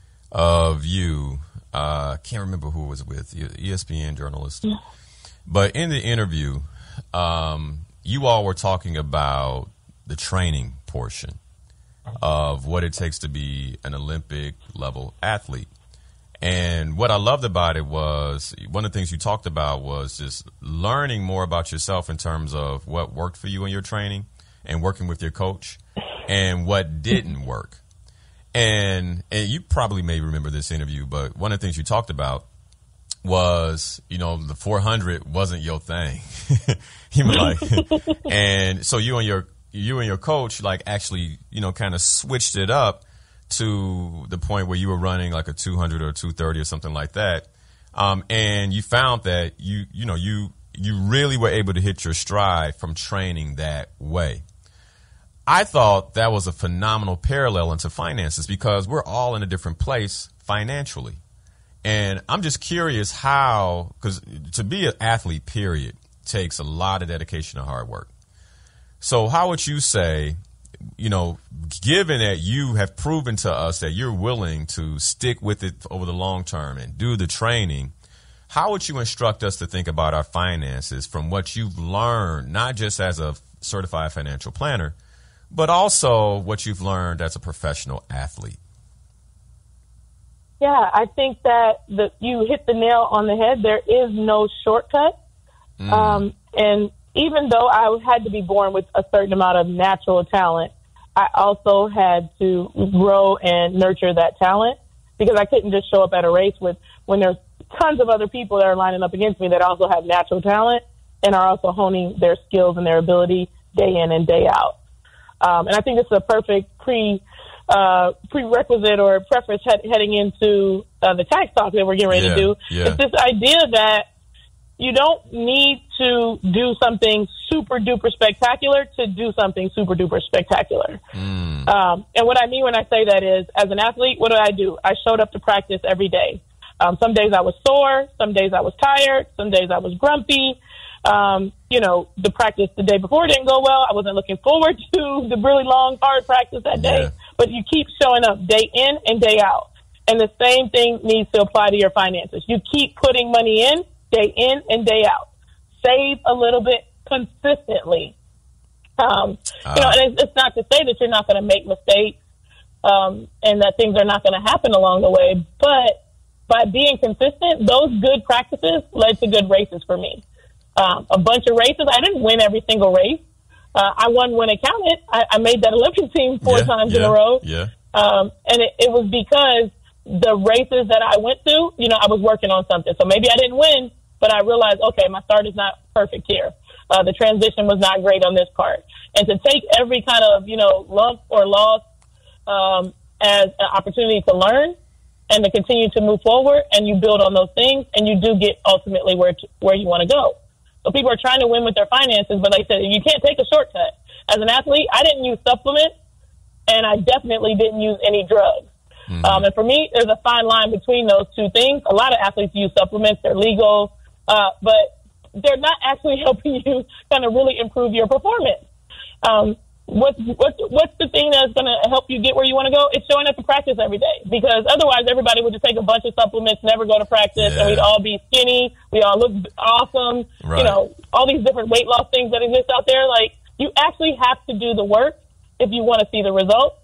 Speaker 1: of you. I uh, can't remember who it was with, E S P N journalist. Yeah. But in the interview, um, you all were talking about the training portion of what it takes to be an Olympic level athlete. And what I loved about it was one of the things you talked about was just learning more about yourself in terms of what worked for you in your training and working with your coach and what didn't work. And and you probably may remember this interview, but one of the things you talked about was, you know, the four hundred wasn't your thing. You were like, and so you and your you and your coach like actually, you know, kind of switched it up to the point where you were running like a two hundred or two thirty or something like that. Um, and you found that you, you know, you, you really were able to hit your stride from training that way. I thought that was a phenomenal parallel into finances because we're all in a different place financially. And I'm just curious how, because to be an athlete, period, takes a lot of dedication and hard work. So how would you say, you know, given that you have proven to us that you're willing to stick with it over the long term and do the training, how would you instruct us to think about our finances from what you've learned, not just as a certified financial planner, but also what you've learned as a professional athlete?
Speaker 2: Yeah, I think that the, you hit the nail on the head. There is no shortcut. Mm. Um, and even though I had to be born with a certain amount of natural talent, I also had to grow and nurture that talent because I couldn't just show up at a race with when there's tons of other people that are lining up against me that also have natural talent and are also honing their skills and their ability day in and day out. Um, and I think it's a perfect pre uh, prerequisite or preface head, heading into uh, the tax talk that we're getting ready
Speaker 1: yeah,
Speaker 2: to do.
Speaker 1: Yeah.
Speaker 2: It's this idea that you don't need to do something super duper spectacular to do something super duper spectacular. Mm. Um, and what I mean when I say that is, as an athlete, what did I do? I showed up to practice every day. Um, some days I was sore. Some days I was tired. Some days I was grumpy. Um, you know, the practice the day before didn't go well. I wasn't looking forward to the really long, hard practice that day.
Speaker 1: Yeah.
Speaker 2: But you keep showing up day in and day out. And the same thing needs to apply to your finances. You keep putting money in, day in and day out. Save a little bit consistently. Um, uh, you know, and it's, it's not to say that you're not going to make mistakes um, and that things are not going to happen along the way. But by being consistent, those good practices led to good races for me. Um, a bunch of races. I didn't win every single race. Uh, I won when it counted. I, I made that Olympic team four
Speaker 1: yeah,
Speaker 2: times
Speaker 1: yeah,
Speaker 2: in a row.
Speaker 1: Yeah.
Speaker 2: Um, and it, it was because the races that I went to, you know, I was working on something. So maybe I didn't win, but I realized, okay, my start is not perfect here. Uh, the transition was not great on this part. And to take every kind of, you know, lump or loss um, as an opportunity to learn and to continue to move forward, and you build on those things, and you do get ultimately where to, where you want to go. So people are trying to win with their finances, but like I said, you can't take a shortcut. As an athlete, I didn't use supplements, and I definitely didn't use any drugs. Mm-hmm. Um, and for me, there's a fine line between those two things. A lot of athletes use supplements. They're legal, uh, but they're not actually helping you kind of really improve your performance. Um, what's, what's, what's the thing that's going to help you get where you want to go? It's showing up to practice every day, because otherwise everybody would just take a bunch of supplements, never go to practice, yeah. and we'd all be skinny. We all look awesome. Right. You know, all these different weight loss things that exist out there. Like, you actually have to do the work if you want to see the results.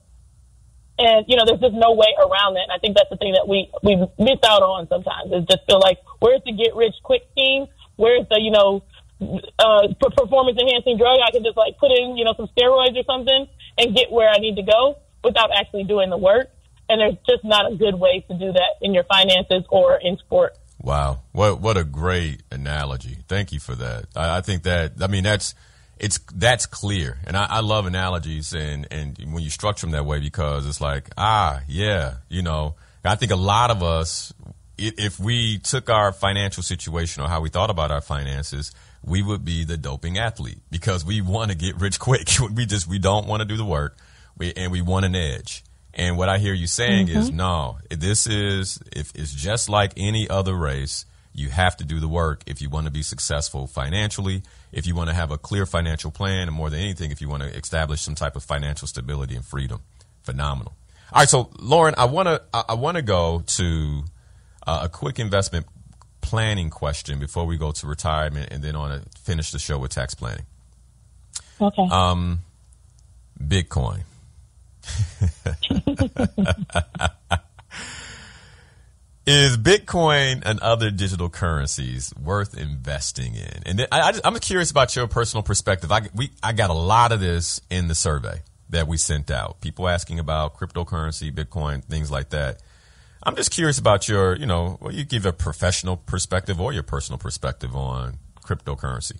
Speaker 2: And, you know, there's just no way around that. And I think that's the thing that we, we miss out on sometimes, is just feel like, where's the get rich quick scheme? Where's the, you know, uh, performance enhancing drug? I can just like put in, you know, some steroids or something and get where I need to go without actually doing the work. And there's just not a good way to do that in your finances or in sport.
Speaker 1: Wow. What, what a great analogy. Thank you for that. I, I think that, I mean, that's, It's that's clear, and I, I love analogies, and, and when you structure them that way, because it's like, ah, yeah, you know. I think a lot of us, if we took our financial situation or how we thought about our finances, we would be the doping athlete, because we want to get rich quick. We just we don't want to do the work, we, and we want an edge. And what I hear you saying mm-hmm. is, no, this is if it's just like any other race. You have to do the work if you want to be successful financially, if you want to have a clear financial plan, and more than anything, if you want to establish some type of financial stability and freedom. Phenomenal. All right, so Lauryn, I want to I want to go to uh, a quick investment planning question before we go to retirement, and then on to finish the show with tax planning.
Speaker 2: Okay.
Speaker 1: Um, Bitcoin. Is Bitcoin and other digital currencies worth investing in? And I, I just, I'm curious about your personal perspective. I, we, I got a lot of this in the survey that we sent out. People asking about cryptocurrency, Bitcoin, things like that. I'm just curious about your, you know, well, you give a professional perspective or your personal perspective on cryptocurrency.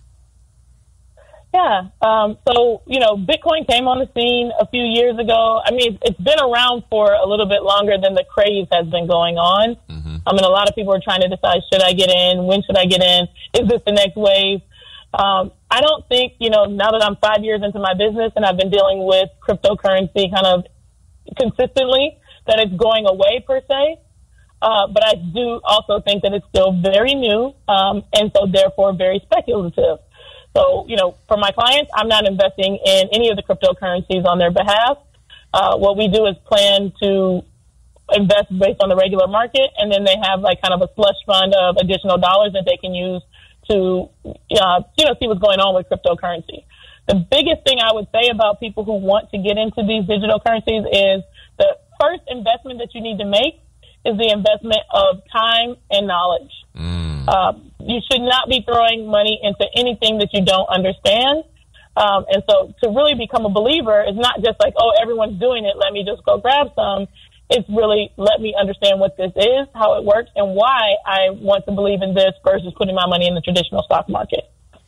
Speaker 2: Yeah. Um, so, you know, Bitcoin came on the scene a few years ago. I mean, it's been around for a little bit longer than the craze has been going on. Mm-hmm. I mean, a lot of people are trying to decide, should I get in? When should I get in? Is this the next wave? Um, I don't think, you know, now that I'm five years into my business and I've been dealing with cryptocurrency kind of consistently, that it's going away per se. Uh, but I do also think that it's still very new, um, and so therefore very speculative. So, you know, for my clients, I'm not investing in any of the cryptocurrencies on their behalf. Uh, what we do is plan to invest based on the regular market, and then they have like kind of a slush fund of additional dollars that they can use to, uh, you know, see what's going on with cryptocurrency. The biggest thing I would say about people who want to get into these digital currencies is the first investment that you need to make is the investment of time and knowledge. Mm. Uh, you should not be throwing money into anything that you don't understand. Um, and so to really become a believer is not just like, oh, everyone's doing it, let me just go grab some. It's really, let me understand what this is, how it works, and why I want to believe in this versus putting my money in the traditional stock market.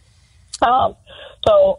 Speaker 2: Um, so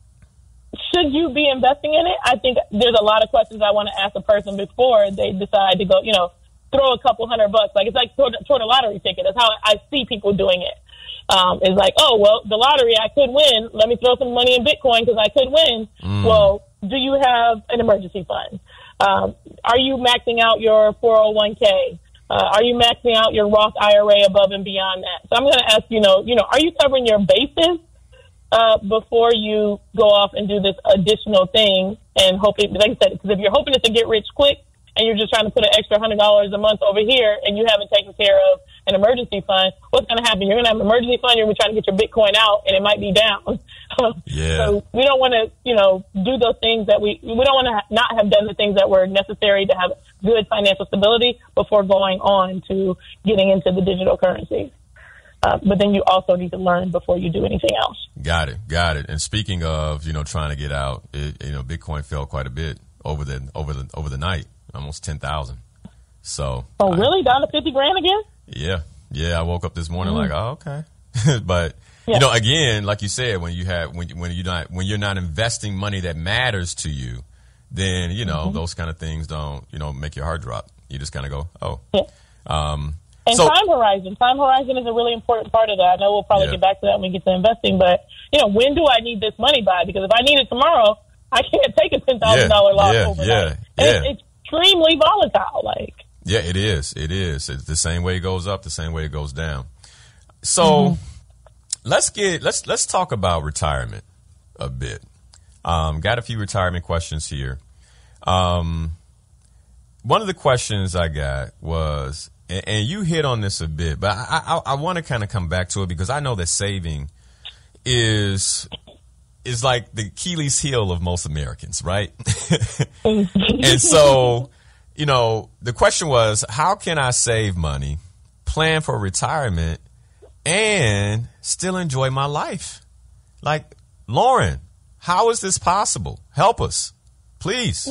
Speaker 2: should you be investing in it? I think there's a lot of questions I want to ask a person before they decide to go, you know, throw a couple hundred bucks. Like, it's like toward, toward a lottery ticket. That's how I see people doing it. Um, it's like, oh, well, the lottery, I could win. Let me throw some money in Bitcoin because I could win. Mm. Well, do you have an emergency fund? Um, are you maxing out your four oh one k? Uh, are you maxing out your Roth I R A above and beyond that? So I'm going to ask, you know, you know, are you covering your bases uh, before you go off and do this additional thing and hoping, like I said, because if you're hoping it's to get rich quick, and you're just trying to put an extra one hundred dollars a month over here and you haven't taken care of an emergency fund, what's going to happen? You're going to have an emergency fund, you're going to be trying to get your Bitcoin out, and it might be down.
Speaker 1: Yeah.
Speaker 2: So we don't want to, you know, do those things that we, we don't want to ha- not have done the things that were necessary to have good financial stability before going on to getting into the digital currencies. Uh, but then you also need to learn before you do anything else. Got
Speaker 1: it. Got it. And speaking of, you know, trying to get out, it, you know, Bitcoin fell quite a bit over the, over the, over the night. Almost ten thousand. So.
Speaker 2: Oh, really? I, Down to fifty grand again?
Speaker 1: Yeah. Yeah. I woke up this morning mm-hmm. like, oh, okay. But, yeah. you know, again, like you said, when you have, when, when you're not, when you're not investing money that matters to you, then, you know, mm-hmm. those kind of things don't, you know, make your heart drop. You just kind of go, oh.
Speaker 2: Yeah.
Speaker 1: Um,
Speaker 2: and so, time horizon. Time horizon is a really important part of that. I know we'll probably yeah. get back to that when we get to investing, but, you know, when do I need this money by? Because if I need it tomorrow, I can't take a ten thousand dollars
Speaker 1: yeah,
Speaker 2: loss
Speaker 1: yeah,
Speaker 2: overnight.
Speaker 1: Yeah, yeah.
Speaker 2: It's, it's extremely volatile. Like,
Speaker 1: yeah, it is. It is. It's the same way it goes up, the same way it goes down. So mm-hmm. let's get let's let's talk about retirement a bit. Um, got a few retirement questions here. Um, one of the questions I got was, and, and you hit on this a bit, but I I, I want to kind of come back to it because I know that saving is. is like the Achilles heel of most Americans, right? And so, you know, the question was, how can I save money, plan for retirement, and still enjoy my life? Like, Lauryn, how is this possible? Help us, please.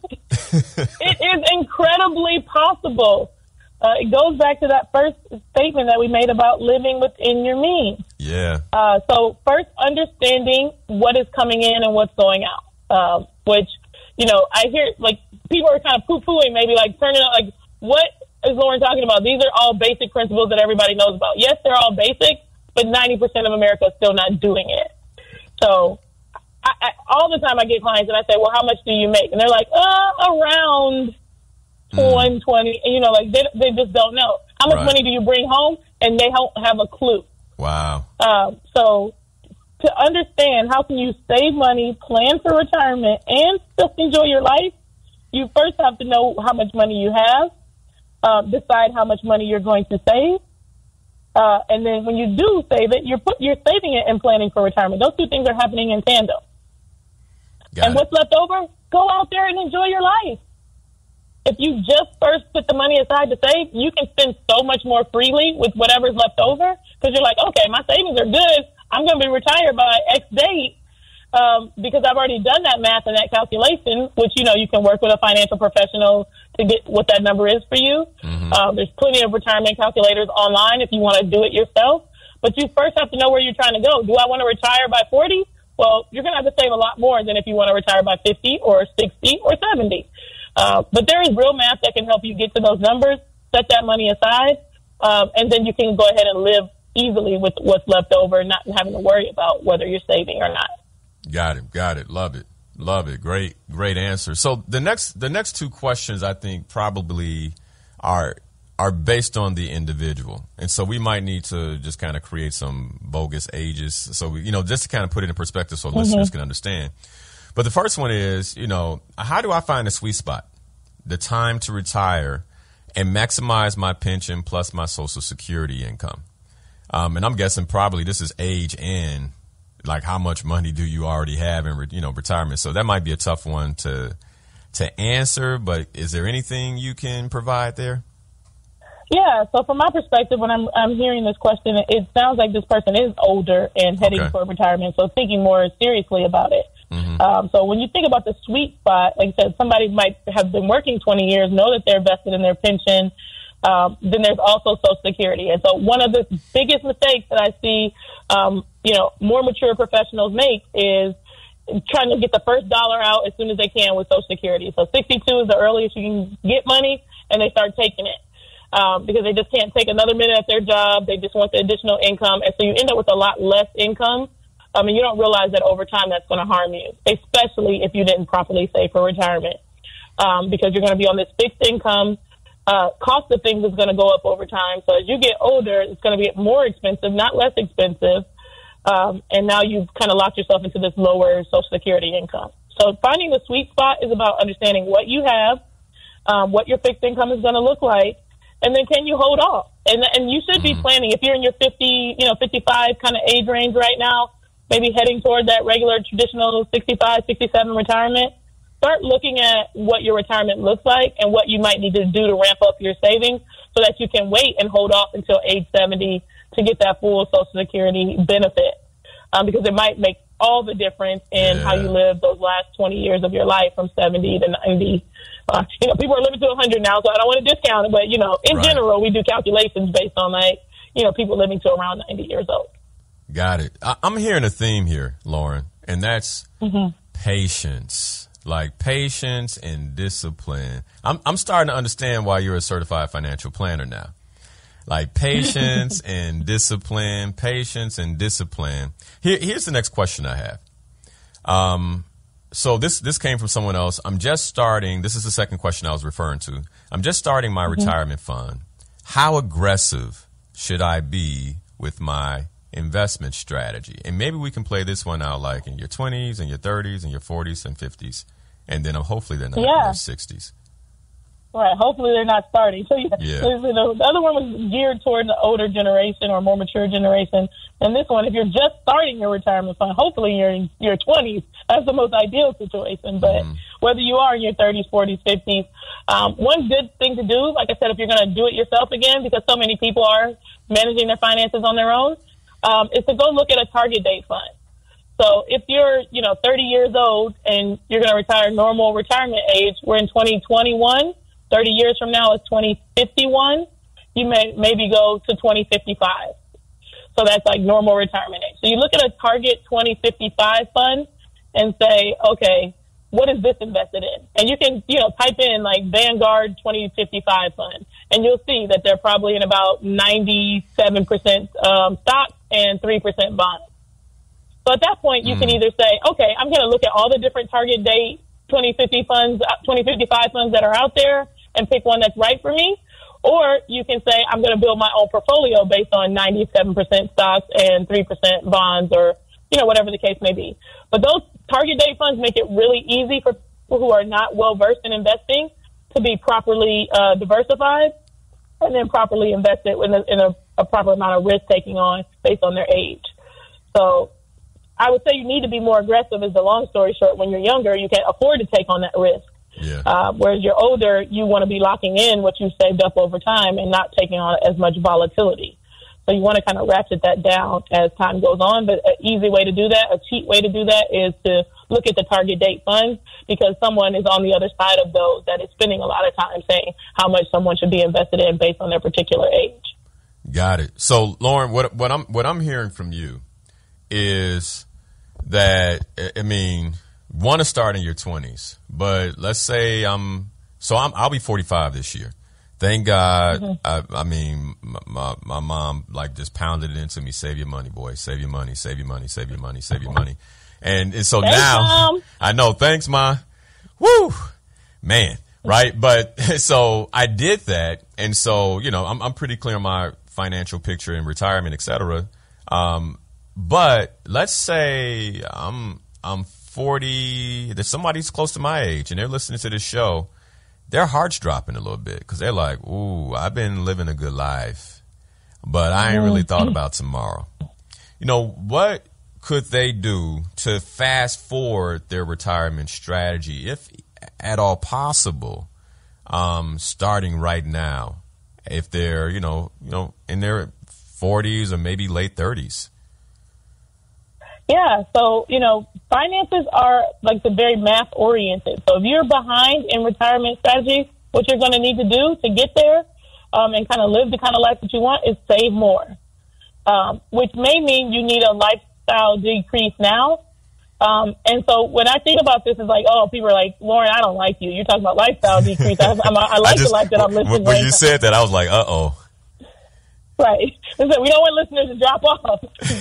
Speaker 2: It is incredibly possible. Uh, it goes back to that first statement that we made about living within your means.
Speaker 1: Yeah.
Speaker 2: Uh, so first, understanding what is coming in and what's going out, uh, which, you know, I hear, like, people are kind of poo-pooing, maybe, like, turning out, like, what is Lauryn talking about? These are all basic principles that everybody knows about. Yes, they're all basic, but ninety percent of America is still not doing it. So I, I, all the time I get clients and I say, well, how much do you make? And they're like, uh, around one twenty, and you know, like they they just don't know how much right. money do you bring home, and they don't have a clue.
Speaker 1: Wow.
Speaker 2: Um, so to understand how can you save money, plan for retirement, and still enjoy your life, you first have to know how much money you have, uh, decide how much money you're going to save, uh, and then when you do save it, you're put, you're saving it and planning for retirement. Those two things are happening in tandem.
Speaker 1: Got
Speaker 2: and
Speaker 1: it.
Speaker 2: What's left over? Go out there and enjoy your life. if you just first put the money aside to save, you can spend so much more freely with whatever's left over because you're like, okay, my savings are good. I'm going to be retired by X date um, because I've already done that math and that calculation, which, you know, you can work with a financial professional to get what that number is for you. Mm-hmm. Um, there's plenty of retirement calculators online if you want to do it yourself. But you first have to know where you're trying to go. Do I want to retire by forty? Well, you're going to have to save a lot more than if you want to retire by fifty or sixty or seventy. Uh, but there is real math that can help you get to those numbers, set that money aside, um, and then you can go ahead and live easily with what's left over, not having to worry about whether you're saving or not.
Speaker 1: Got it. Got it. Love it. Love it. Great, great answer. So the next, the next two questions I think probably are are based on the individual, and so we might need to just kind of create some bogus ages. So we, you know, just to kind of put it in perspective, so mm-hmm. listeners can understand. But the first one is, you know, how do I find a sweet spot, the time to retire, and maximize my pension plus my Social Security income? Um, and I'm guessing probably this is age and like how much money do you already have in, you know, retirement? So that might be a tough one to to answer. But is there anything you can provide there?
Speaker 2: Yeah. So from my perspective, when I'm I'm hearing this question, it sounds like this person is older and heading okay. for retirement, so thinking more seriously about it. Mm-hmm. Um, so when you think about the sweet spot, like I said, somebody might have been working twenty years, know that they're vested in their pension. Um, then there's also Social Security. And so one of the biggest mistakes that I see, um, you know, more mature professionals make is trying to get the first dollar out as soon as they can with Social Security. So sixty-two is the earliest you can get money, and they start taking it um, because they just can't take another minute at their job. They just want the additional income. And so you end up with a lot less income. I mean, you don't realize that over time that's going to harm you, especially if you didn't properly save for retirement, um, because you're going to be on this fixed income. Uh, cost of things is going to go up over time. So as you get older, it's going to be more expensive, not less expensive. Um, and now you've kind of locked yourself into this lower Social Security income. So finding the sweet spot is about understanding what you have, um, what your fixed income is going to look like, and then can you hold off? And and you should be planning. If you're in your fifty, you know, fifty-five kind of age range right now, maybe heading toward that regular traditional sixty-five, sixty-seven retirement, start looking at what your retirement looks like and what you might need to do to ramp up your savings so that you can wait and hold off until age seventy to get that full Social Security benefit. Um, because it might make all the difference in yeah. how you live those last twenty years of your life from seventy to ninety. Uh, you know, people are living to one hundred now, so I don't want to discount it. But, you know, in right. general, we do calculations based on, like, you know, people living to around ninety years old.
Speaker 1: Got it. I- I'm hearing a theme here, Lauryn, and that's mm-hmm. patience. Like patience and discipline. I'm I'm starting to understand why you're a certified financial planner now. Like patience and discipline, patience and discipline. Here, here's the next question I have. Um, so this this came from someone else. I'm just starting. This is the second question I was referring to. I'm just starting my mm-hmm. retirement fund. How aggressive should I be with my investment strategy? And maybe we can play this one out like in your twenties and your thirties and your forties and fifties. And then hopefully they're not yeah. in their sixties.
Speaker 2: Right. Hopefully they're not starting. So, yeah. yeah. You know, the other one was geared toward the older generation or more mature generation. And this one, if you're just starting your retirement fund, hopefully you're in your twenties. That's the most ideal situation. But mm. whether you are in your thirties, forties, fifties, um, one good thing to do, like I said, if you're going to do it yourself again, because so many people are managing their finances on their own, um, is to go look at a target date fund. So if you're, you know, thirty years old and you're going to retire normal retirement age, we're in twenty twenty-one. thirty years from now is twenty fifty-one. You may maybe go to twenty fifty-five. So that's like normal retirement age. So you look at a target twenty fifty-five fund and say, okay, what is this invested in? And you can, you know, type in like Vanguard twenty fifty-five fund, and you'll see that they're probably in about ninety-seven percent um, stocks and three percent bonds. So at that point, you mm. can either say, okay, I'm going to look at all the different target date twenty fifty funds, twenty fifty-five funds that are out there and pick one that's right for me. Or you can say, I'm going to build my own portfolio based on ninety-seven percent stocks and three percent bonds, or, you know, whatever the case may be. But those target date funds make it really easy for people who are not well versed in investing to be properly uh, diversified and then properly invested in, a, in a, a proper amount of risk taking on based on their age. So I would say you need to be more aggressive is the long story short. When you're younger, you can afford to take on that risk.
Speaker 1: Yeah.
Speaker 2: Uh, whereas you're older, you want to be locking in what you saved up over time and not taking on as much volatility. So you want to kind of ratchet that down as time goes on. But an easy way to do that, a cheap way to do that, is to look at the target date funds, because someone is on the other side of those that is spending a lot of time saying how much someone should be invested in based on their particular age.
Speaker 1: Got it. So, Lauryn, what what I'm what I'm hearing from you is that, I mean, want to start in your twenties, but let's say I'm so I'm I'll be forty-five this year. Thank God. Mm-hmm. I, I mean, my, my mom like just pounded it into me. Save your money, boy. Save your money. Save your money. Save your money. Save your money. And, and so
Speaker 2: thanks,
Speaker 1: now
Speaker 2: Mom.
Speaker 1: I know. Thanks, Ma. Woo, man. Right. But so I did that. And so, you know, I'm, I'm pretty clear on my financial picture and retirement, et cetera. Um, but let's say I'm, I'm forty. There's somebody who's close to my age and they're listening to this show. Their heart's dropping a little bit because they're like, ooh, I've been living a good life, but I ain't really thought about tomorrow. You know, what could they do to fast forward their retirement strategy, if at all possible, um, starting right now, if they're, you know, you know, in their forties or maybe late thirties?
Speaker 2: Yeah, so, you know, finances are like the very math oriented. So if you're behind in retirement strategy, what you're going to need to do to get there um, and kind of live the kind of life that you want is save more, um, which may mean you need a lifestyle decrease now. Um, and so when I think about this, it's like, oh, people are like, Lauryn, I don't like you. You're talking about lifestyle decrease. I, I'm, I like I just, the life that I'm living.
Speaker 1: When, when you said that, I was like, uh-oh.
Speaker 2: Right. So we don't want listeners to drop off.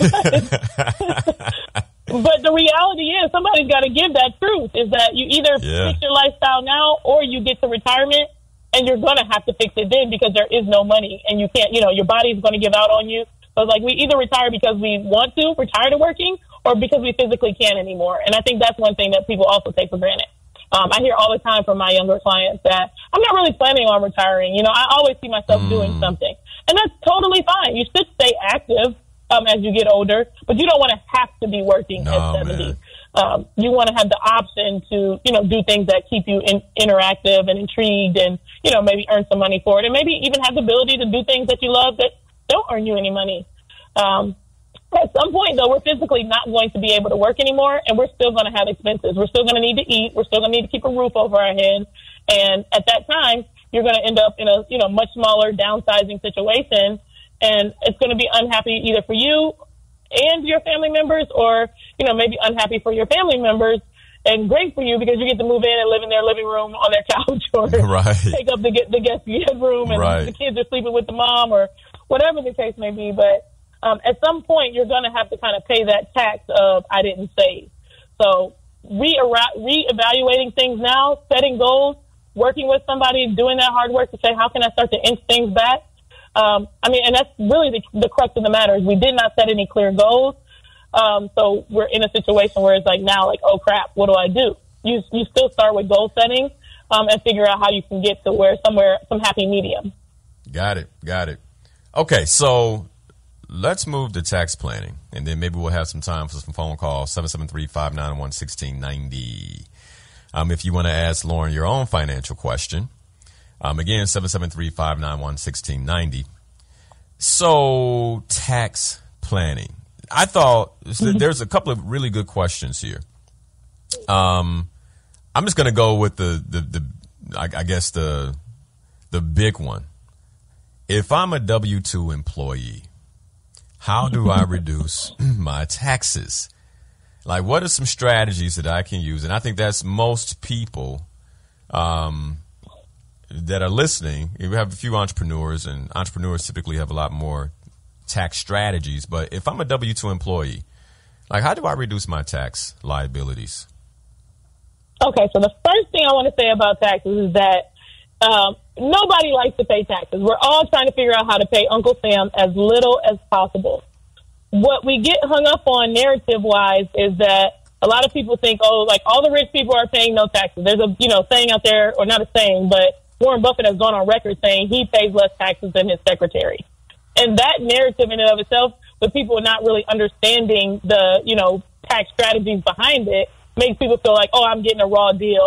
Speaker 2: But the reality is somebody's got to give that truth, is that you either yeah. fix your lifestyle now or you get to retirement and you're going to have to fix it then, because there is no money and you can't, you know, your body's going to give out on you. So it's like we either retire because we want to, we're tired of working, or because we physically can't anymore. And I think that's one thing that people also take for granted. Um, I hear all the time from my younger clients that I'm not really planning on retiring. You know, I always see myself mm. doing something. And that's totally fine. You should stay active um, as you get older, but you don't want to have to be working
Speaker 1: no,
Speaker 2: at seventy. Um, you want to have the option to, you know, do things that keep you in, interactive and intrigued, and, you know, maybe earn some money for it, and maybe even have the ability to do things that you love that don't earn you any money. Um, at some point, though, we're physically not going to be able to work anymore, and we're still going to have expenses. We're still going to need to eat. We're still going to need to keep a roof over our head. And at that time, you're going to end up in a, you know, much smaller downsizing situation, and it's going to be unhappy either for you and your family members, or, you know, maybe unhappy for your family members, and great for you because you get to move in and live in their living room on their couch, or
Speaker 1: right.
Speaker 2: take up the, the guest bedroom, and
Speaker 1: right.
Speaker 2: the kids are sleeping with the mom, or whatever the case may be. But um, at some point, you're going to have to kind of pay that tax of I didn't save. So re reevaluating things now, setting goals, working with somebody, doing that hard work to say, how can I start to inch things back? Um, I mean, and that's really the, the crux of the matter, is we did not set any clear goals. Um, so we're in a situation where it's like now, like, oh crap, what do I do? You, you still start with goal setting, um, and figure out how you can get to where somewhere, some happy medium. Got
Speaker 1: it. Got it. Okay. So let's move to tax planning, and then maybe we'll have some time for some phone calls. seven seven three, five nine one, one six nine zero. Um, if you want to ask Lauryn your own financial question, um, again, seven seven three, five nine one, one six nine zero. So, tax planning. I thought mm-hmm. there's a couple of really good questions here. Um, I'm just going to go with the, the, the I, I guess, the, the big one. If I'm a W two employee, how do I reduce my taxes? Like, what are some strategies that I can use? And I think that's most people um, that are listening. We have a few entrepreneurs, and entrepreneurs typically have a lot more tax strategies. But if I'm a W two employee, like, how do I reduce my tax liabilities?
Speaker 2: Okay, so the first thing I want to say about taxes is that um, nobody likes to pay taxes. We're all trying to figure out how to pay Uncle Sam as little as possible. What we get hung up on narrative-wise is that a lot of people think, oh, like, all the rich people are paying no taxes. There's a, you know, saying out there, or not a saying, but Warren Buffett has gone on record saying he pays less taxes than his secretary. And that narrative in and of itself, with people not really understanding the, you know, tax strategies behind it, makes people feel like, oh, I'm getting a raw deal.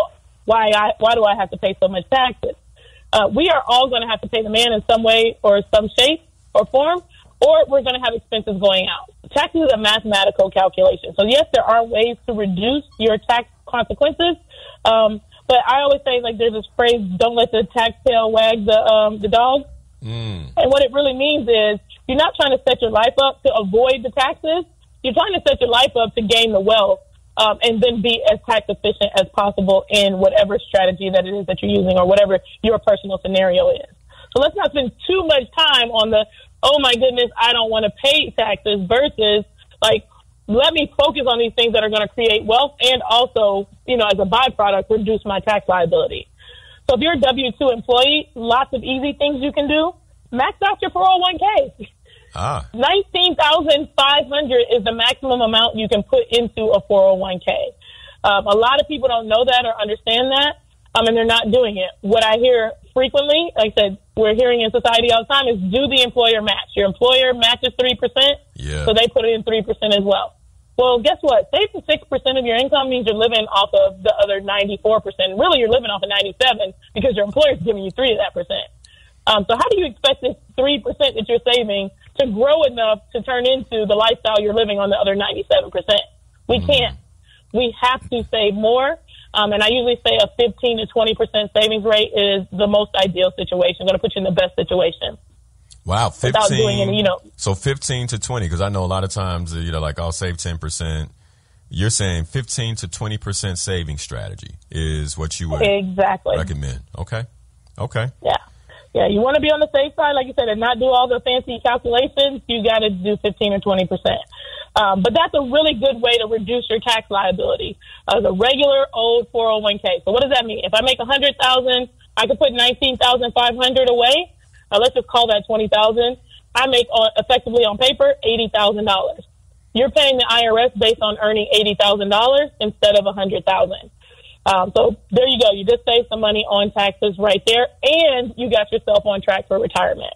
Speaker 2: why I why do I have to pay so much taxes? Uh, we are all going to have to pay the man in some way or some shape or form, or we're going to have expenses going out. Taxes is a mathematical calculation. So, yes, there are ways to reduce your tax consequences. Um, but I always say, like, there's this phrase, don't let the tax tail wag the, um, the dog. Mm. And what it really means is you're not trying to set your life up to avoid the taxes. You're trying to set your life up to gain the wealth um, and then be as tax efficient as possible in whatever strategy that it is that you're using or whatever your personal scenario is. So let's not spend too much time on the, oh, my goodness, I don't want to pay taxes versus, like, let me focus on these things that are going to create wealth and also, you know, as a byproduct, reduce my tax liability. So if you're a W two employee, lots of easy things you can do. Max out your four oh one k. Ah. nineteen thousand five hundred dollars is the maximum amount you can put into a four oh one k. Um, a lot of people don't know that or understand that, um, and they're not doing it. What I hear frequently, like I said, we're hearing in society all the time, is do the employer match. Your employer matches three percent, yeah. So they put it in three percent as well. Well, guess what? Saving six percent of your income means you're living off of the other ninety-four percent. Really, you're living off of ninety-seven because your employer's giving you three of that percent. Um, so how do you expect this three percent that you're saving to grow enough to turn into the lifestyle you're living on the other ninety-seven percent? We mm. can't. We have to save more. Um, and I usually say a fifteen to twenty percent savings rate is the most ideal situation. Going to put you in the best situation.
Speaker 1: Wow, fifteen.
Speaker 2: Without doing any, you know.
Speaker 1: So fifteen to twenty, because I know a lot of times, you know, like I'll save ten percent. You're saying fifteen to twenty percent saving strategy is what you would
Speaker 2: exactly
Speaker 1: recommend. Okay. Okay.
Speaker 2: Yeah. Yeah. You want to be on the safe side, like you said, and not do all the fancy calculations. You got to do fifteen or twenty percent. Um, but that's a really good way to reduce your tax liability. Uh, the regular old four oh one k. So what does that mean? If I make one hundred thousand dollars, I can put nineteen thousand five hundred dollars away. Uh, let's just call that twenty thousand dollars. I make uh, effectively on paper eighty thousand dollars. You're paying the I R S based on earning eighty thousand dollars instead of one hundred thousand dollars. Um, so there you go. You just saved some money on taxes right there, and you got yourself on track for retirement.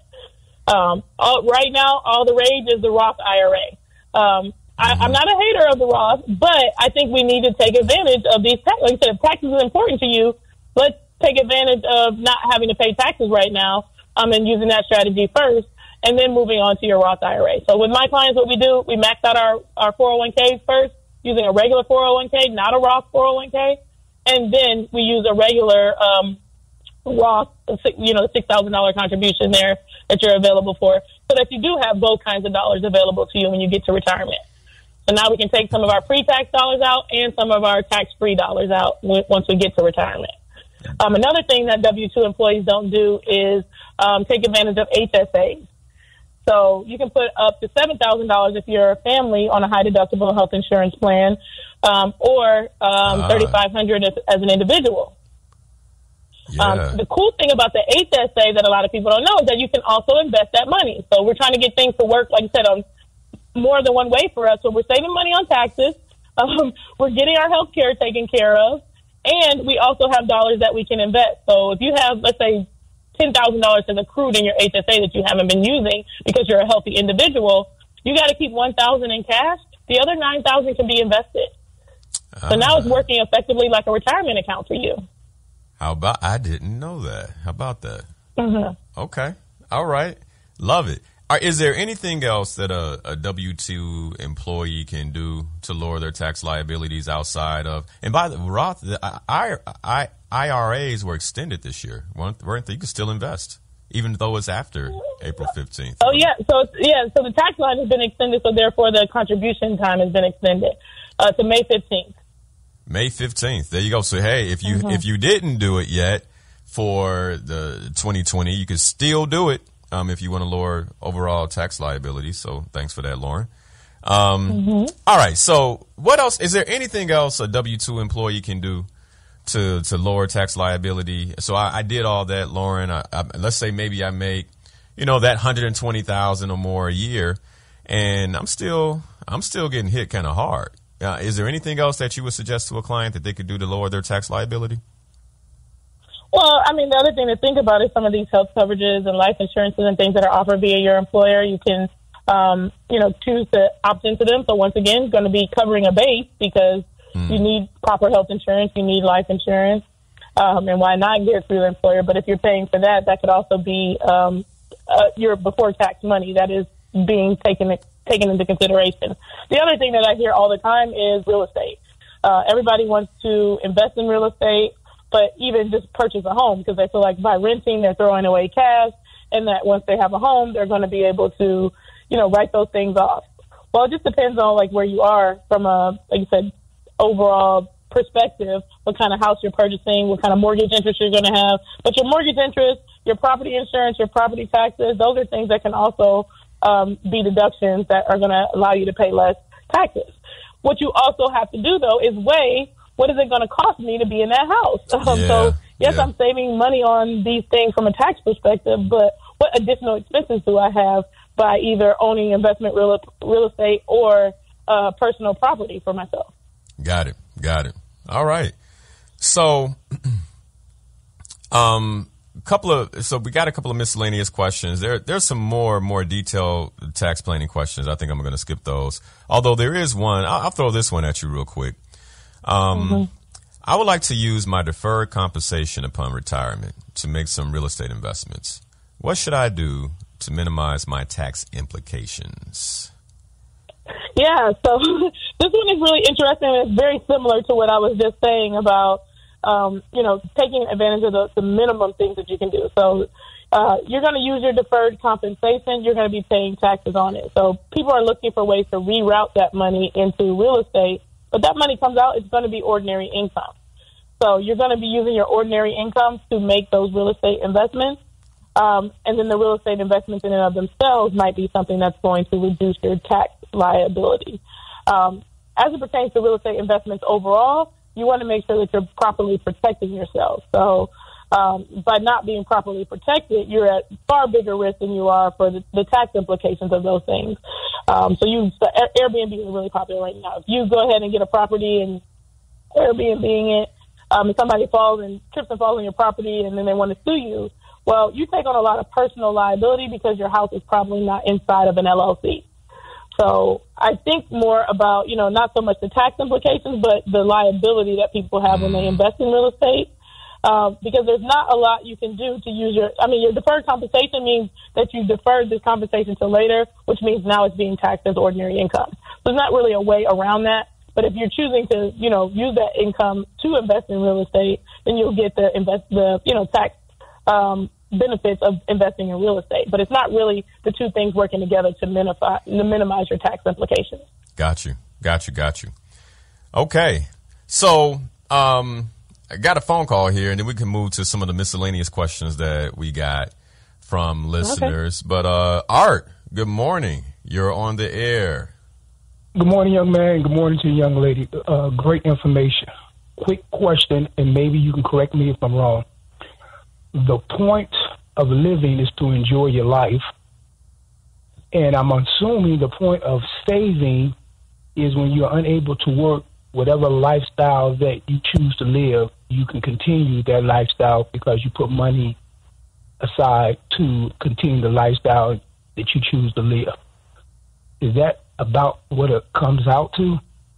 Speaker 2: Um, all, right now, all the rage is the Roth I R A. Um, I, I'm not a hater of the Roth, but I think we need to take advantage of these taxes. Like I said, if taxes are important to you, let's take advantage of not having to pay taxes right now. Um, and using that strategy first, and then moving on to your Roth I R A. So with my clients, what we do, we max out our, our four oh one k's first using a regular four oh one k, not a Roth four oh one k, and then we use a regular um, Roth, you know, the six thousand dollars contribution there that you're available for, so that you do have both kinds of dollars available to you when you get to retirement. So now we can take some of our pre-tax dollars out and some of our tax-free dollars out w- once we get to retirement. Um, another thing that W two employees don't do is um, take advantage of H S As. So you can put up to seven thousand dollars if you're a family on a high deductible health insurance plan, um, or um, uh, thirty-five hundred dollars as, as an individual.
Speaker 1: Yeah.
Speaker 2: Um, the cool thing about the H S A that a lot of people don't know is that you can also invest that money. So we're trying to get things to work, like I said, on more than one way for us. So we're saving money on taxes. Um, we're getting our health care taken care of. And we also have dollars that we can invest. So if you have, let's say, ten thousand dollars has accrued in your H S A that you haven't been using because you're a healthy individual, you got to keep one thousand dollars in cash. The other nine thousand dollars can be invested. Uh, so now it's working effectively like a retirement account for you.
Speaker 1: How about, I didn't know that. How about that?
Speaker 2: Mm-hmm.
Speaker 1: Okay. All right. Love it. Are, is there anything else that a, a W two employee can do to lower their tax liabilities outside of, and by the Roth, the I, I, I R As were extended this year, weren't, weren't they? You can still invest, even though it's after April fifteenth.
Speaker 2: Oh, yeah. So, yeah, so the tax line has been extended, so therefore the contribution time has been extended uh, to May fifteenth.
Speaker 1: May fifteenth. There you go. So, hey, if you, mm-hmm. if you didn't do it yet for the twenty twenty, you can still do it. Um, if you want to lower overall tax liability. So thanks for that, Lauren. Um, mm-hmm. All right. So what else? Is there anything else a W two employee can do to, to lower tax liability? So I, I did all that, Lauren. I, I, let's say maybe I make, you know, that one hundred twenty thousand dollars or more a year, and I'm still, I'm still getting hit kind of hard. Uh, is there anything else that you would suggest to a client that they could do to lower their tax liability?
Speaker 2: Well, I mean, the other thing to think about is some of these health coverages and life insurances and things that are offered via your employer. You can, um, you know, choose to opt into them. So once again, it's going to be covering a base because mm. you need proper health insurance. You need life insurance. um, and why not get it through the employer. But if you're paying for that, that could also be um, uh, your before tax money that is being taken taken into consideration. The other thing that I hear all the time is real estate. Uh, everybody wants to invest in real estate, but even just purchase a home because they feel like by renting, they're throwing away cash, and that once they have a home, they're going to be able to, you know, write those things off. Well, it just depends on like where you are from a, like you said, overall perspective, what kind of house you're purchasing, what kind of mortgage interest you're going to have. But your mortgage interest, your property insurance, your property taxes, those are things that can also um, be deductions that are going to allow you to pay less taxes. What you also have to do, though, is weigh what is it going to cost me to be in that house. Um,
Speaker 1: yeah,
Speaker 2: so, yes,
Speaker 1: yeah.
Speaker 2: I'm saving money on these things from a tax perspective, but what additional expenses do I have by either owning investment real, real estate or uh, personal property for myself?
Speaker 1: Got it. Got it. All right. So, um, couple of so we got a couple of miscellaneous questions. There, there's some more more detailed tax planning questions. I think I'm going to skip those. Although there is one, I'll, I'll throw this one at you real quick. Um, mm-hmm. I would like to use my deferred compensation upon retirement to make some real estate investments. What should I do to minimize my tax implications?
Speaker 2: Yeah, so this one is really interesting. It's very similar to what I was just saying about, um, you know, taking advantage of the, the minimum things that you can do. So uh, you're going to use your deferred compensation. You're going to be paying taxes on it. So people are looking for ways to reroute that money into real estate. But that money comes out, it's going to be ordinary income. So you're going to be using your ordinary income to make those real estate investments. Um, and then the real estate investments in and of themselves might be something that's going to reduce your tax liability. Um, as it pertains to real estate investments overall, you want to make sure that you're properly protecting yourself. So um, by not being properly protected, you're at far bigger risk than you are for the, the tax implications of those things. Um, so you, so Airbnb is really popular right now. If you go ahead and get a property and Airbnb it, um, and somebody falls and trips and falls on your property and then they want to sue you, well, you take on a lot of personal liability because your house is probably not inside of an L L C. So I think more about, you know, not so much the tax implications, but the liability that people have when they invest in real estate. Um, because there's not a lot you can do to use your, I mean, your deferred compensation means that you deferred this compensation till later, which means now it's being taxed as ordinary income. So there's not really a way around that. But if you're choosing to, you know, use that income to invest in real estate, then you'll get the invest, the, you know, tax, um, benefits of investing in real estate. But it's not really the two things working together to minimize, to minimize your tax implications.
Speaker 1: Got you. Got you. Got you. Okay. So, um, I got a phone call here, and then we can move to some of the miscellaneous questions that we got from listeners. Okay. But, uh, Art, good morning. You're on the air.
Speaker 3: Good morning, young man. Good morning to you, young lady. Uh, great information. Quick question, and maybe you can correct me if I'm wrong. The point of living is to enjoy your life. And I'm assuming the point of saving is when you're unable to work, whatever lifestyle that you choose to live, you can continue that lifestyle because you put money aside to continue the lifestyle that you choose to live. Is that about what it comes out to?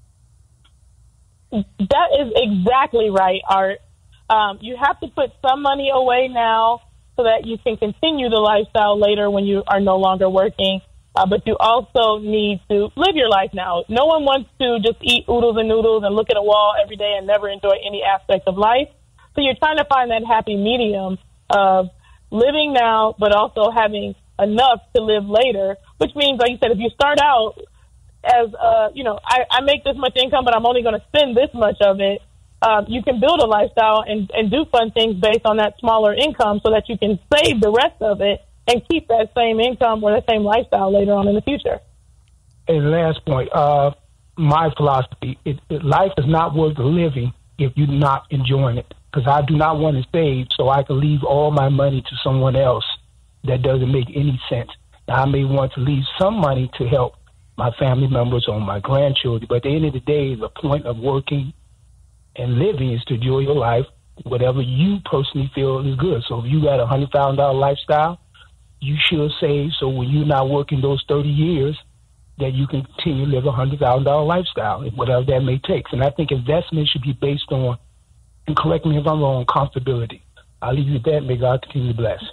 Speaker 2: That is exactly right, Art. Um, you have to put some money away now so that you can continue the lifestyle later when you are no longer working. Uh, but you also need to live your life now. No one wants to just eat oodles and noodles and look at a wall every day and never enjoy any aspect of life. So you're trying to find that happy medium of living now, but also having enough to live later, which means, like you said, if you start out as, uh, you know, I, I make this much income, but I'm only going to spend this much of it. Um, you can build a lifestyle and, and do fun things based on that smaller income so that you can save the rest of it and keep that same income or the same lifestyle later on in the future.
Speaker 3: And last point, uh, my philosophy, it, it, life is not worth living if you're not enjoying it. Because I do not want to save so I can leave all my money to someone else. That doesn't make any sense. Now, I may want to leave some money to help my family members or my grandchildren, but at the end of the day, the point of working and living is to enjoy your life, whatever you personally feel is good. So if you got a one hundred thousand dollars lifestyle, you should save so when you're not working those thirty years, that you can continue to live a one hundred thousand dollars lifestyle, whatever that may take. And I think investment should be based on and correct me if I'm wrong, comfortability. I'll leave you with that. May God continue to bless.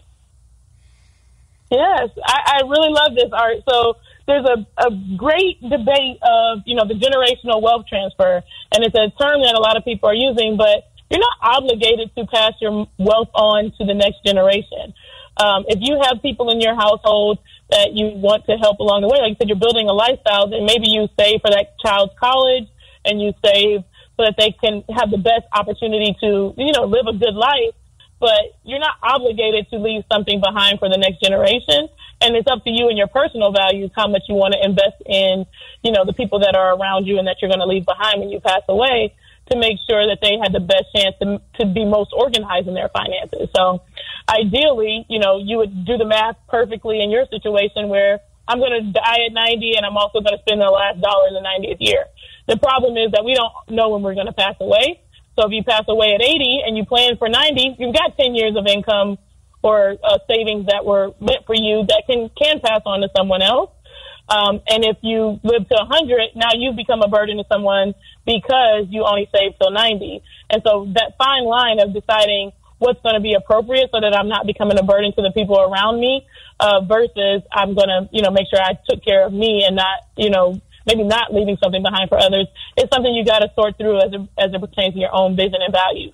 Speaker 2: Yes, I, I really love this, Art. So there's a, a great debate of, you know, the generational wealth transfer, and it's a term that a lot of people are using, but you're not obligated to pass your wealth on to the next generation. Um, if you have people in your household that you want to help along the way, like you said, you're building a lifestyle, then maybe you save for that child's college and you save so that they can have the best opportunity to, you know, live a good life. But you're not obligated to leave something behind for the next generation. And it's up to you and your personal values how much you want to invest in, you know, the people that are around you and that you're going to leave behind when you pass away, to make sure that they had the best chance to, to be most organized in their finances. So ideally, you know, you would do the math perfectly in your situation where I'm going to die at ninety and I'm also going to spend the last dollar in the ninetieth year. The problem is that we don't know when we're going to pass away. So if you pass away at eighty and you plan for ninety, you've got ten years of income or uh, savings that were meant for you that can, can pass on to someone else. Um, and if you live to one hundred, now you've become a burden to someone because you only saved till ninety. And so that fine line of deciding what's going to be appropriate so that I'm not becoming a burden to the people around me uh, versus I'm going to, you know, make sure I took care of me and not, you know, maybe not leaving something behind for others. It's something you got to sort through as it, as it pertains to your own vision and values.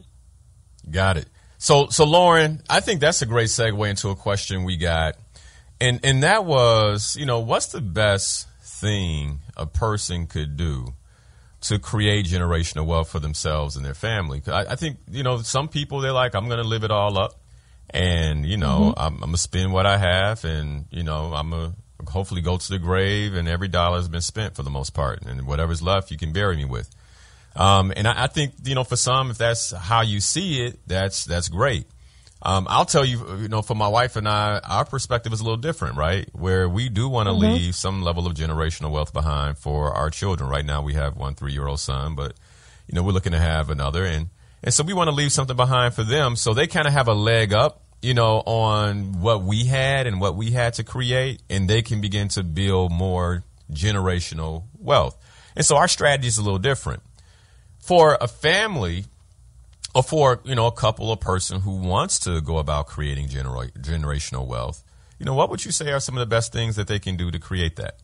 Speaker 1: Got it. So, so Lauryn, I think that's a great segue into a question we got. And, and that was, you know, what's the best thing a person could do to create generational wealth for themselves and their family? 'Cause I, I think, you know, some people, they're like, I'm going to live it all up and, you know, mm-hmm. I'm, I'm going to spend what I have and, you know, I'm going to hopefully go to the grave and every dollar has been spent for the most part. And whatever's left, you can bury me with. Um, and I, I think, you know, for some, if that's how you see it, that's, that's great. Um, I'll tell you, you know, for my wife and I, our perspective is a little different, right? Where we do want to mm-hmm. leave some level of generational wealth behind for our children. Right now we have one three-year-old son, but, you know, we're looking to have another. And, and so we want to leave something behind for them so they kind of have a leg up, you know, on what we had and what we had to create, and they can begin to build more generational wealth. And so our strategy is a little different. For a family, or for, you know, a couple or person who wants to go about creating genera- generational wealth, you know, what would you say are some of the best things that they can do to create that?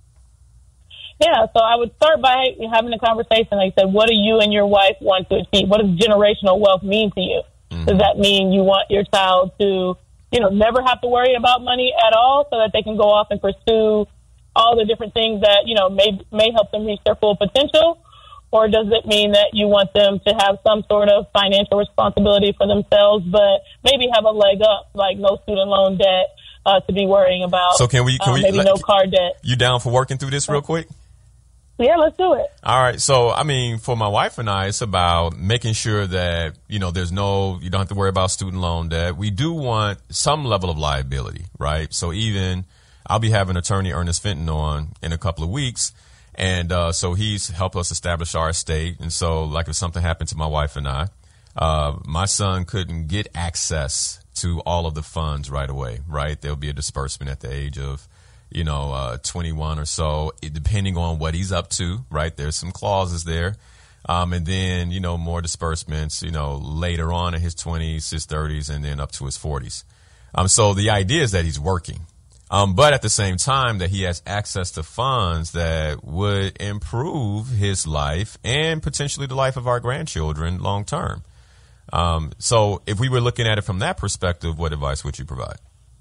Speaker 2: Yeah, so I would start by having a conversation. Like I said, what do you and your wife want to achieve? What does generational wealth mean to you? Mm-hmm. Does that mean you want your child to, you know, never have to worry about money at all so that they can go off and pursue all the different things that, you know, may may help them reach their full potential? Or does it mean that you want them to have some sort of financial responsibility for themselves, but maybe have a leg up, like no student loan debt uh, to be worrying about?
Speaker 1: So can we, can
Speaker 2: uh,
Speaker 1: we,
Speaker 2: maybe
Speaker 1: like,
Speaker 2: no car debt.
Speaker 1: You down for working through this real quick?
Speaker 2: Yeah, let's do it.
Speaker 1: All right. So, I mean, for my wife and I, it's about making sure that, you know, there's no, you don't have to worry about student loan debt. We do want some level of liability, right? So even, I'll be having attorney Ernest Fenton on in a couple of weeks. And uh, so he's helped us establish our estate. And so, like, if something happened to my wife and I, uh, my son couldn't get access to all of the funds right away, right? There'll be a disbursement at the age of, you know, uh, twenty-one or so, it, depending on what he's up to, right? There's some clauses there. Um, and then, you know, more disbursements, you know, later on in his twenties, his thirties, and then up to his forties. Um, so the idea is that he's working. Um, but at the same time that he has access to funds that would improve his life and potentially the life of our grandchildren long term. Um, so if we were looking at it from that perspective, what advice would you provide?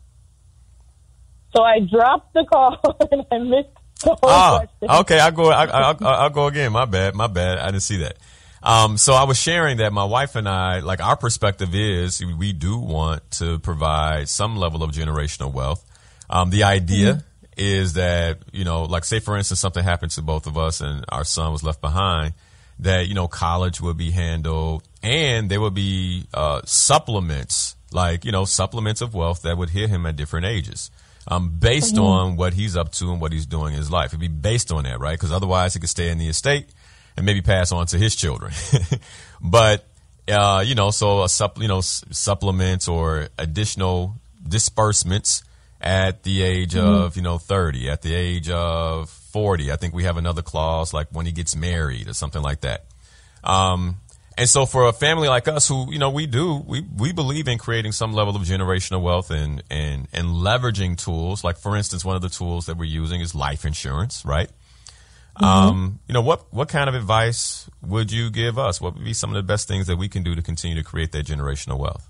Speaker 2: So I dropped the call and I missed the whole
Speaker 1: ah,
Speaker 2: question.
Speaker 1: Okay, I'll go, I, I, I'll, I'll go again. My bad, my bad. I didn't see that. Um, so I was sharing that my wife and I, like, our perspective is we do want to provide some level of generational wealth. Um, the idea mm-hmm. is that, you know, like, say, for instance, something happened to both of us and our son was left behind, that, you know, college would be handled and there would be uh, supplements, like, you know, supplements of wealth that would hit him at different ages, um, based mm-hmm. on what he's up to and what he's doing in his life. It'd be based on that, right? Because otherwise he could stay in the estate and maybe pass on to his children. But, uh, you know, so a supp- you know, s- supplements or additional disbursements at the age mm-hmm. of, you know, thirty, at the age of forty. I think we have another clause like when he gets married or something like that. Um, And so for a family like us who, you know, we do, we, we believe in creating some level of generational wealth and, and, and leveraging tools. Like, for instance, one of the tools that we're using is life insurance, right? Mm-hmm. Um, you know, what, what kind of advice would you give us? What would be some of the best things that we can do to continue to create that generational wealth?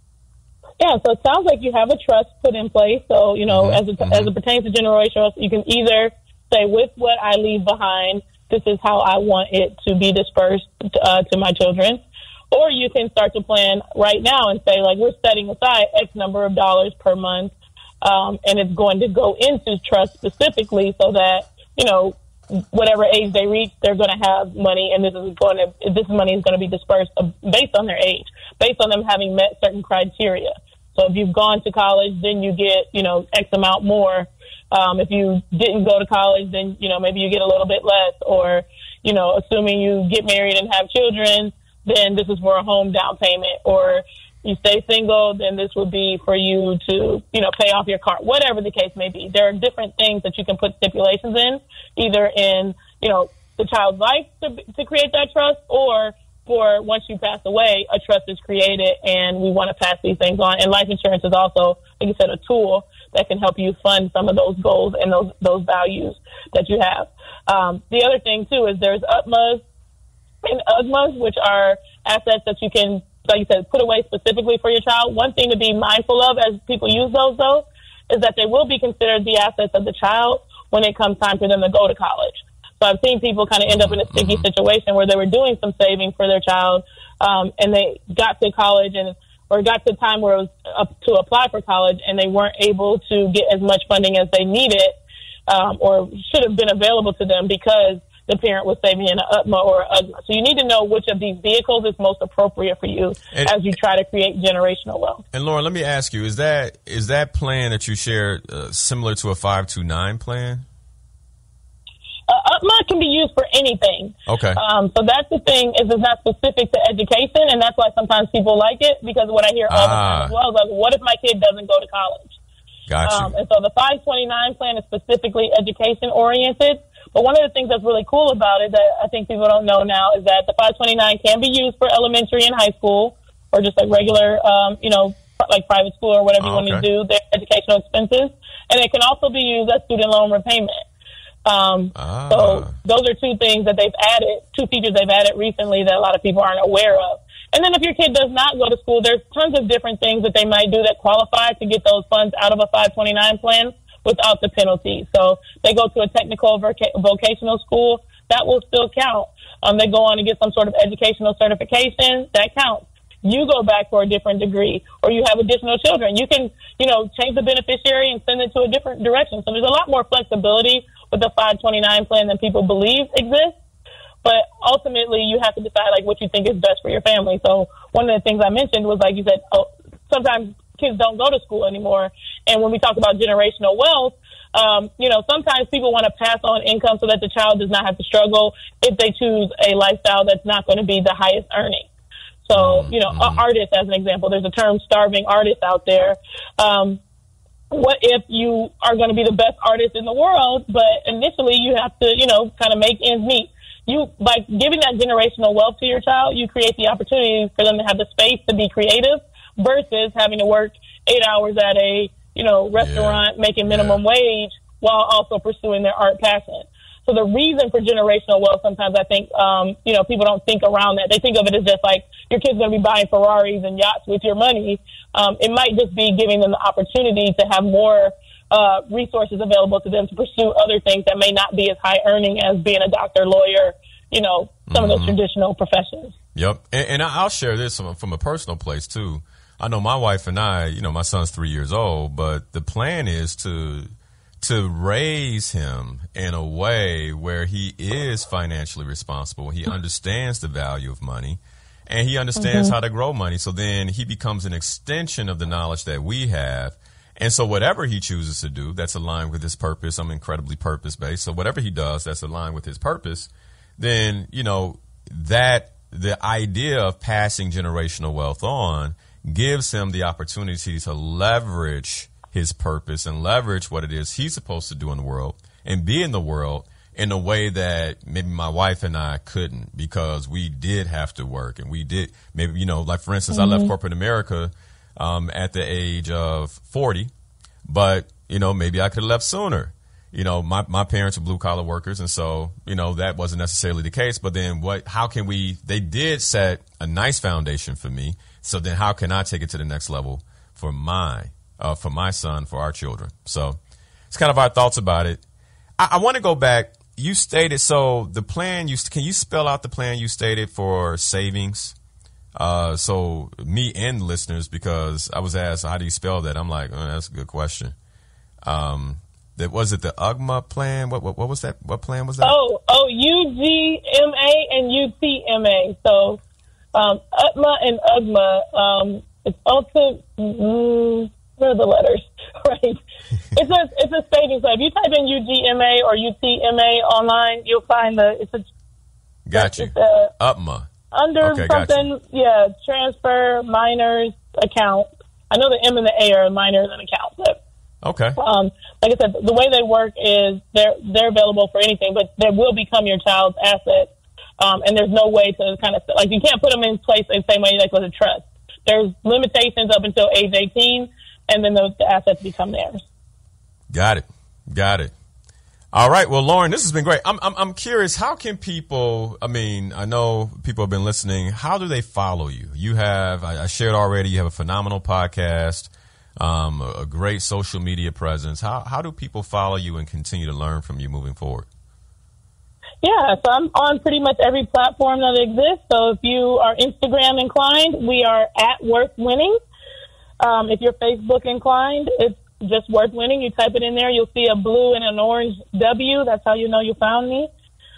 Speaker 2: Yeah, so it sounds like you have a trust put in place. So, you know, mm-hmm. as, it, mm-hmm. as it pertains to generational, you can either say, with what I leave behind, this is how I want it to be dispersed uh, to my children. Or you can start to plan right now and say, like, we're setting aside X number of dollars per month, um, and it's going to go into trust specifically so that, you know, whatever age they reach, they're going to have money, and this is going to this money is going to be dispersed based on their age, based on them having met certain criteria. So if you've gone to college, then you get, you know, X amount more. Um, if you didn't go to college, then, you know, maybe you get a little bit less. Or, you know, assuming you get married and have children, then this is for a home down payment. Or you stay single, then this would be for you to, you know, pay off your car, whatever the case may be. There are different things that you can put stipulations in, either in, you know, the child's life to, to create that trust, or for once you pass away, a trust is created and we want to pass these things on. And life insurance is also, like you said, a tool that can help you fund some of those goals and those those values that you have. Um, the other thing, too, is there's U T M As and U G M As, which are assets that you can, like you said, put away specifically for your child. One thing to be mindful of as people use those, though, is that they will be considered the assets of the child when it comes time for them to go to college. So I've seen people kind of end up in a sticky situation where they were doing some saving for their child, um, and they got to college and or got to the time where it was up to apply for college, and they weren't able to get as much funding as they needed, um, or should have been available to them because the parent was saving in an U T M A or a U G M A. So you need to know which of these vehicles is most appropriate for you and, as you try to create generational wealth.
Speaker 1: And Lauryn, let me ask you, is that is that plan that you shared uh, similar to a five two nine plan?
Speaker 2: Uh, U T M A can be used for anything.
Speaker 1: Okay. Um,
Speaker 2: so that's the thing, is it's not specific to education, and that's why sometimes people like it, because what I hear all the time as well is like, what if my kid doesn't go to college?
Speaker 1: Gotcha.
Speaker 2: Um, and so the five twenty-nine plan is specifically education oriented. But one of the things that's really cool about it that I think people don't know now is that the five twenty-nine can be used for elementary and high school, or just like regular, um, you know, like private school or whatever you
Speaker 1: oh,
Speaker 2: want
Speaker 1: okay.
Speaker 2: to do, their educational expenses. And it can also be used as student loan repayment. Um,
Speaker 1: ah.
Speaker 2: So those are two things that they've added, two features they've added recently that a lot of people aren't aware of. And then if your kid does not go to school, there's tons of different things that they might do that qualify to get those funds out of a five twenty-nine plan without the penalty. So they go to a technical voc- vocational school, that will still count. Um, they go on to get some sort of educational certification, that counts. You go back for a different degree, or you have additional children. You can, you know, change the beneficiary and send it to a different direction. So there's a lot more flexibility with the five twenty-nine plan than people believe exists. But ultimately, you have to decide, like, what you think is best for your family. So one of the things I mentioned was, like you said, oh, sometimes kids don't go to school anymore. And when we talk about generational wealth, um, you know, sometimes people want to pass on income so that the child does not have to struggle if they choose a lifestyle that's not going to be the highest earning. So, you know, mm-hmm. artists, as an example, there's a term starving artist out there. Um, what if you are going to be the best artist in the world, but initially you have to, you know, kind of make ends meet? You, by giving that generational wealth to your child, you create the opportunity for them to have the space to be creative versus having to work eight hours at a, you know, restaurant, yeah. making minimum yeah. wage while also pursuing their art passion. So the reason for generational wealth, sometimes I think, um, you know, people don't think around that. They think of it as just like your kid's going to be buying Ferraris and yachts with your money. Um, it might just be giving them the opportunity to have more uh, resources available to them to pursue other things that may not be as high earning as being a doctor, lawyer, you know, some mm-hmm. of those traditional professions.
Speaker 1: Yep. And, and I'll share this from, from a personal place, too. I know my wife and I, you know, my son's three years old, but the plan is to to raise him in a way where he is financially responsible. He understands the value of money, and he understands mm-hmm. how to grow money. So then he becomes an extension of the knowledge that we have. And so whatever he chooses to do that's aligned with his purpose, I'm incredibly purpose-based. So whatever he does that's aligned with his purpose, then, you know, that the idea of passing generational wealth on gives him the opportunity to leverage his purpose and leverage what it is he's supposed to do in the world and be in the world in a way that maybe my wife and I couldn't, because we did have to work, and we did maybe, you know, like for instance, mm-hmm. I left corporate America um, at the age of forty, but, you know, maybe I could have left sooner. You know, my, my parents were blue collar workers. And so, you know, that wasn't necessarily the case. But then what, how can we, they did set a nice foundation for me. So then how can I take it to the next level for my, uh, for my son, for our children? So it's kind of our thoughts about it. I, I want to go back. You stated, so the plan, you can you spell out the plan you stated for savings? Uh, so me and listeners, because I was asked, how do you spell that? I'm like, oh, that's a good question. Um, That was it the U G M A plan? What, what what was that? What plan was that?
Speaker 2: Oh, oh, U G M A and U T M A. So, um, U G M A and U G M A. Um, it's also mm, what are the letters? Right. It's a it's a savings. So if you type in U G M A or U T M A online, you'll find the it's a.
Speaker 1: Got you.
Speaker 2: It's a,
Speaker 1: U G M A.
Speaker 2: Under
Speaker 1: okay,
Speaker 2: something, yeah, transfer minors account. I know the M and the A are minors and account, but.
Speaker 1: Okay.
Speaker 2: Um, like I said, the way they work is they're they're available for anything, but they will become your child's asset. Um, and there's no way to kind of like you can't put them in place the same way like with a trust. There's limitations up until age eighteen, and then those the assets become theirs.
Speaker 1: Got it. Got it. All right. Well, Lauryn, this has been great. I'm I'm I'm curious. How can people? I mean, I know people have been listening. How do they follow you? You have I, I shared already. You have a phenomenal podcast. Um, a, a great social media presence. How how do people follow you and continue to learn from you moving forward?
Speaker 2: Yeah, so I'm on pretty much every platform that exists. So if you are Instagram inclined, we are at Worth Winning. Um, if you're Facebook inclined, it's just Worth Winning. You type it in there, you'll see a blue and an orange W. That's how you know you found me.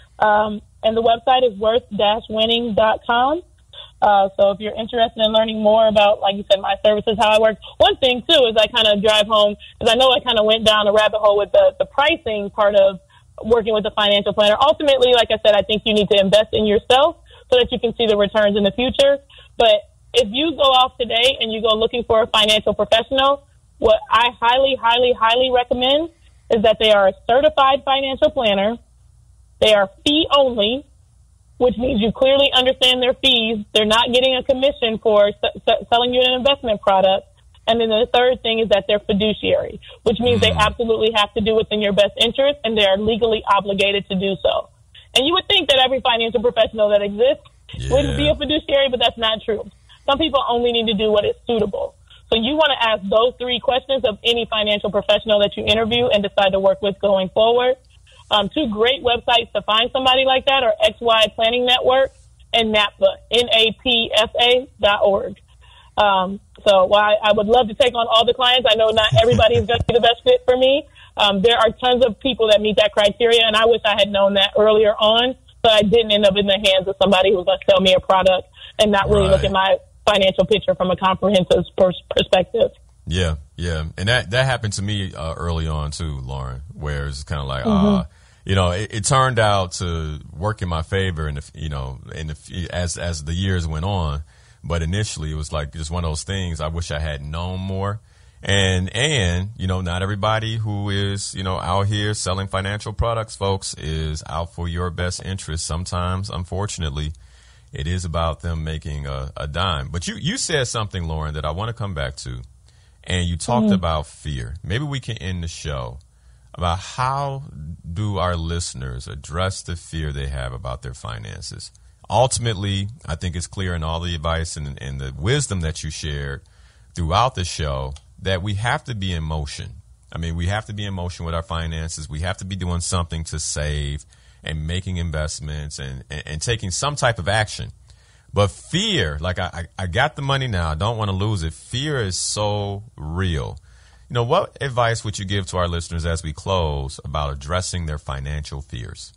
Speaker 2: Um, and the website is worth dash winning dot com. Uh, so if you're interested in learning more about, like you said, my services, how I work, one thing, too, is I kind of drive home, because I know I kind of went down a rabbit hole with the, the pricing part of working with a financial planner. Ultimately, like I said, I think you need to invest in yourself so that you can see the returns in the future. But if you go off today and you go looking for a financial professional, what I highly, highly, highly recommend is that they are a certified financial planner. They are fee only, which means you clearly understand their fees. They're not getting a commission for s- s- selling you an investment product. And then the third thing is that they're fiduciary, which means mm. they absolutely have to do what's in your best interest, and they are legally obligated to do so. And you would think that every financial professional that exists yeah. would be a fiduciary, but that's not true. Some people only need to do what is suitable. So you want to ask those three questions of any financial professional that you interview and decide to work with going forward. Um, two great websites to find somebody like that are X Y Planning Network and NAPFA, N A P F A dot org. Um, so while I, I would love to take on all the clients, I know not everybody is going to be the best fit for me. Um, there are tons of people that meet that criteria, and I wish I had known that earlier on, so I didn't end up in the hands of somebody who's going to sell me a product and not really right. look at my financial picture from a comprehensive pers- perspective.
Speaker 1: Yeah, yeah. And that, that happened to me uh, early on, too, Lauryn, where it's kind of like,
Speaker 2: mm-hmm.
Speaker 1: uh, you know, it, it turned out to work in my favor, in the, you know, in the, as as the years went on. But initially, it was like just one of those things. I wish I had known more. And and you know, not everybody who is you know out here selling financial products, folks, is out for your best interest. Sometimes, unfortunately, it is about them making a, a dime. But you you said something, Lauryn, that I want to come back to, and you talked mm-hmm. about fear. Maybe we can end the show about how do our listeners address the fear they have about their finances. Ultimately, I think it's clear in all the advice and, and the wisdom that you shared throughout the show that we have to be in motion. I mean, we have to be in motion with our finances. We have to be doing something to save and making investments and, and, and taking some type of action. But fear, like I, I got the money now, I don't want to lose it. Fear is so real. You know, what advice would you give to our listeners as we close about addressing their financial fears?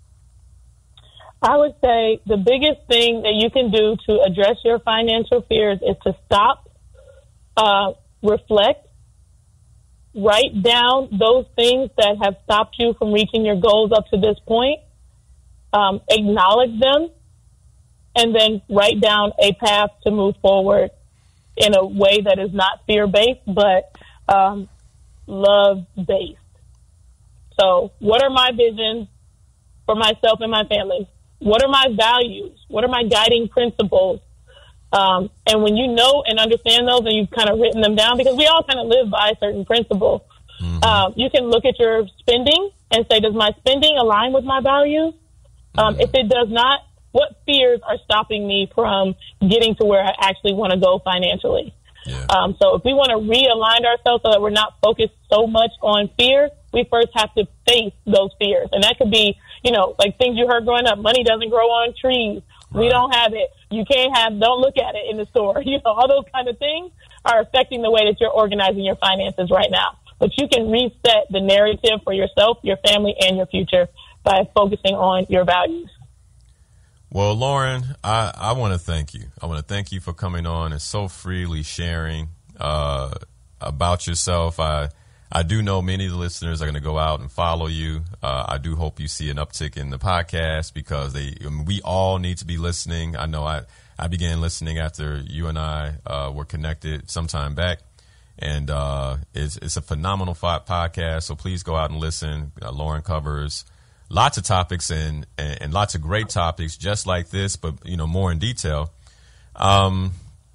Speaker 2: I would say the biggest thing that you can do to address your financial fears is to stop, uh, reflect, write down those things that have stopped you from reaching your goals up to this point, um, acknowledge them, and then write down a path to move forward in a way that is not fear-based, but um, love-based. So what are my visions? for myself and my family? What are my values? What are my guiding principles? Um, and when you know and understand those and you've kind of written them down, because we all kind of live by a certain principle, mm-hmm. um, you can look at your spending and say, does my spending align with my values? Um, mm-hmm. If it does not, what fears are stopping me from getting to where I actually want to go financially? Yeah. Um, so if we want to realign ourselves so that we're not focused so much on fear, we first have to face those fears. And that could be, you know, like things you heard growing up. Money doesn't grow on trees. Right. We don't have it. You can't have, don't look at it in the store. You know, all those kind of things are affecting the way that you're organizing your finances right now. But you can reset the narrative for yourself, your family, and your future by focusing on your values.
Speaker 1: Well, Lauryn, I, I want to thank you. I want to thank you for coming on and so freely sharing uh, about yourself. I I do know many of the listeners are going to go out and follow you. Uh, I do hope you see an uptick in the podcast because they I mean, we all need to be listening. I know I, I began listening after you and I uh, were connected some time back. And uh, it's, it's a phenomenal podcast, so please go out and listen. Uh, Lauryn covers lots of topics and, and, and lots of great topics just like this, but, you know, more in detail. Um,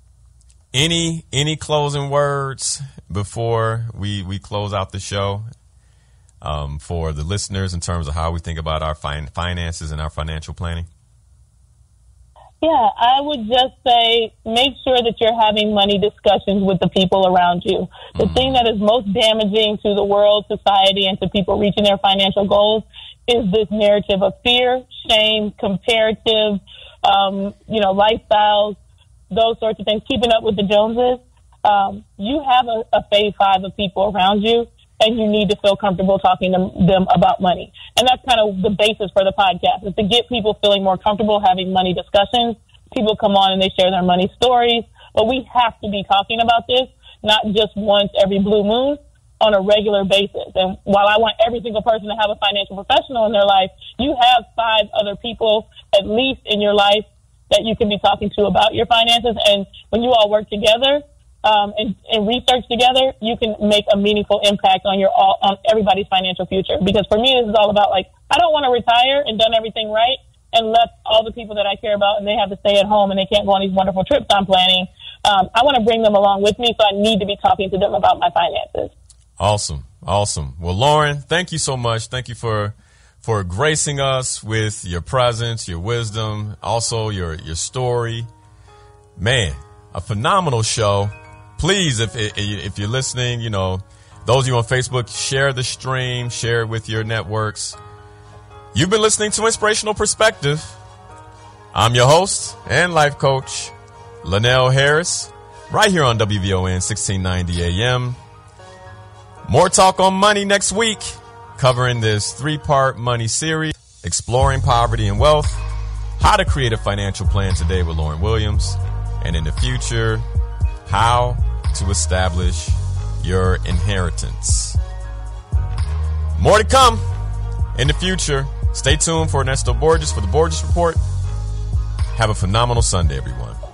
Speaker 1: any any closing words before we, we close out the show um, for the listeners in terms of how we think about our fin- finances and our financial planning?
Speaker 2: Yeah, I would just say make sure that you're having money discussions with the people around you. The mm. thing that is most damaging to the world, society, and to people reaching their financial goals is this narrative of fear, shame, comparative, um, you know, lifestyles, those sorts of things, keeping up with the Joneses. Um, you have a, a phase five of people around you, and you need to feel comfortable talking to them about money. And that's kind of the basis for the podcast, is to get people feeling more comfortable having money discussions. People come on and they share their money stories, but we have to be talking about this, not just once every blue moon, on a regular basis. And while I want every single person to have a financial professional in their life, you have five other people at least in your life that you can be talking to about your finances. And when you all work together, Um, and, and research together, you can make a meaningful impact on your all, on everybody's financial future. Because for me, this is all about, like, I don't want to retire and done everything right and left all the people that I care about and they have to stay at home and they can't go on these wonderful trips I'm planning. Um, I want to bring them along with me, so I need to be talking to them about my finances.
Speaker 1: Awesome. Awesome. Well, Lauryn, thank you so much. Thank you for for gracing us with your presence, your wisdom, also your your story. Man, a phenomenal show. Please, if if you're listening, you know, those of you on Facebook, share the stream, share it with your networks. You've been listening to Inspirational Perspective. I'm your host and life coach, Linnell Harris, right here on W V O N sixteen ninety A M. More talk on money next week, covering this three-part money series, exploring poverty and wealth, how to create a financial plan today with Lauryn Williams, and in the future, how to establish your inheritance. More to come in the future. Stay tuned for Ernesto Borges for the Borges Report. Have a phenomenal Sunday, everyone.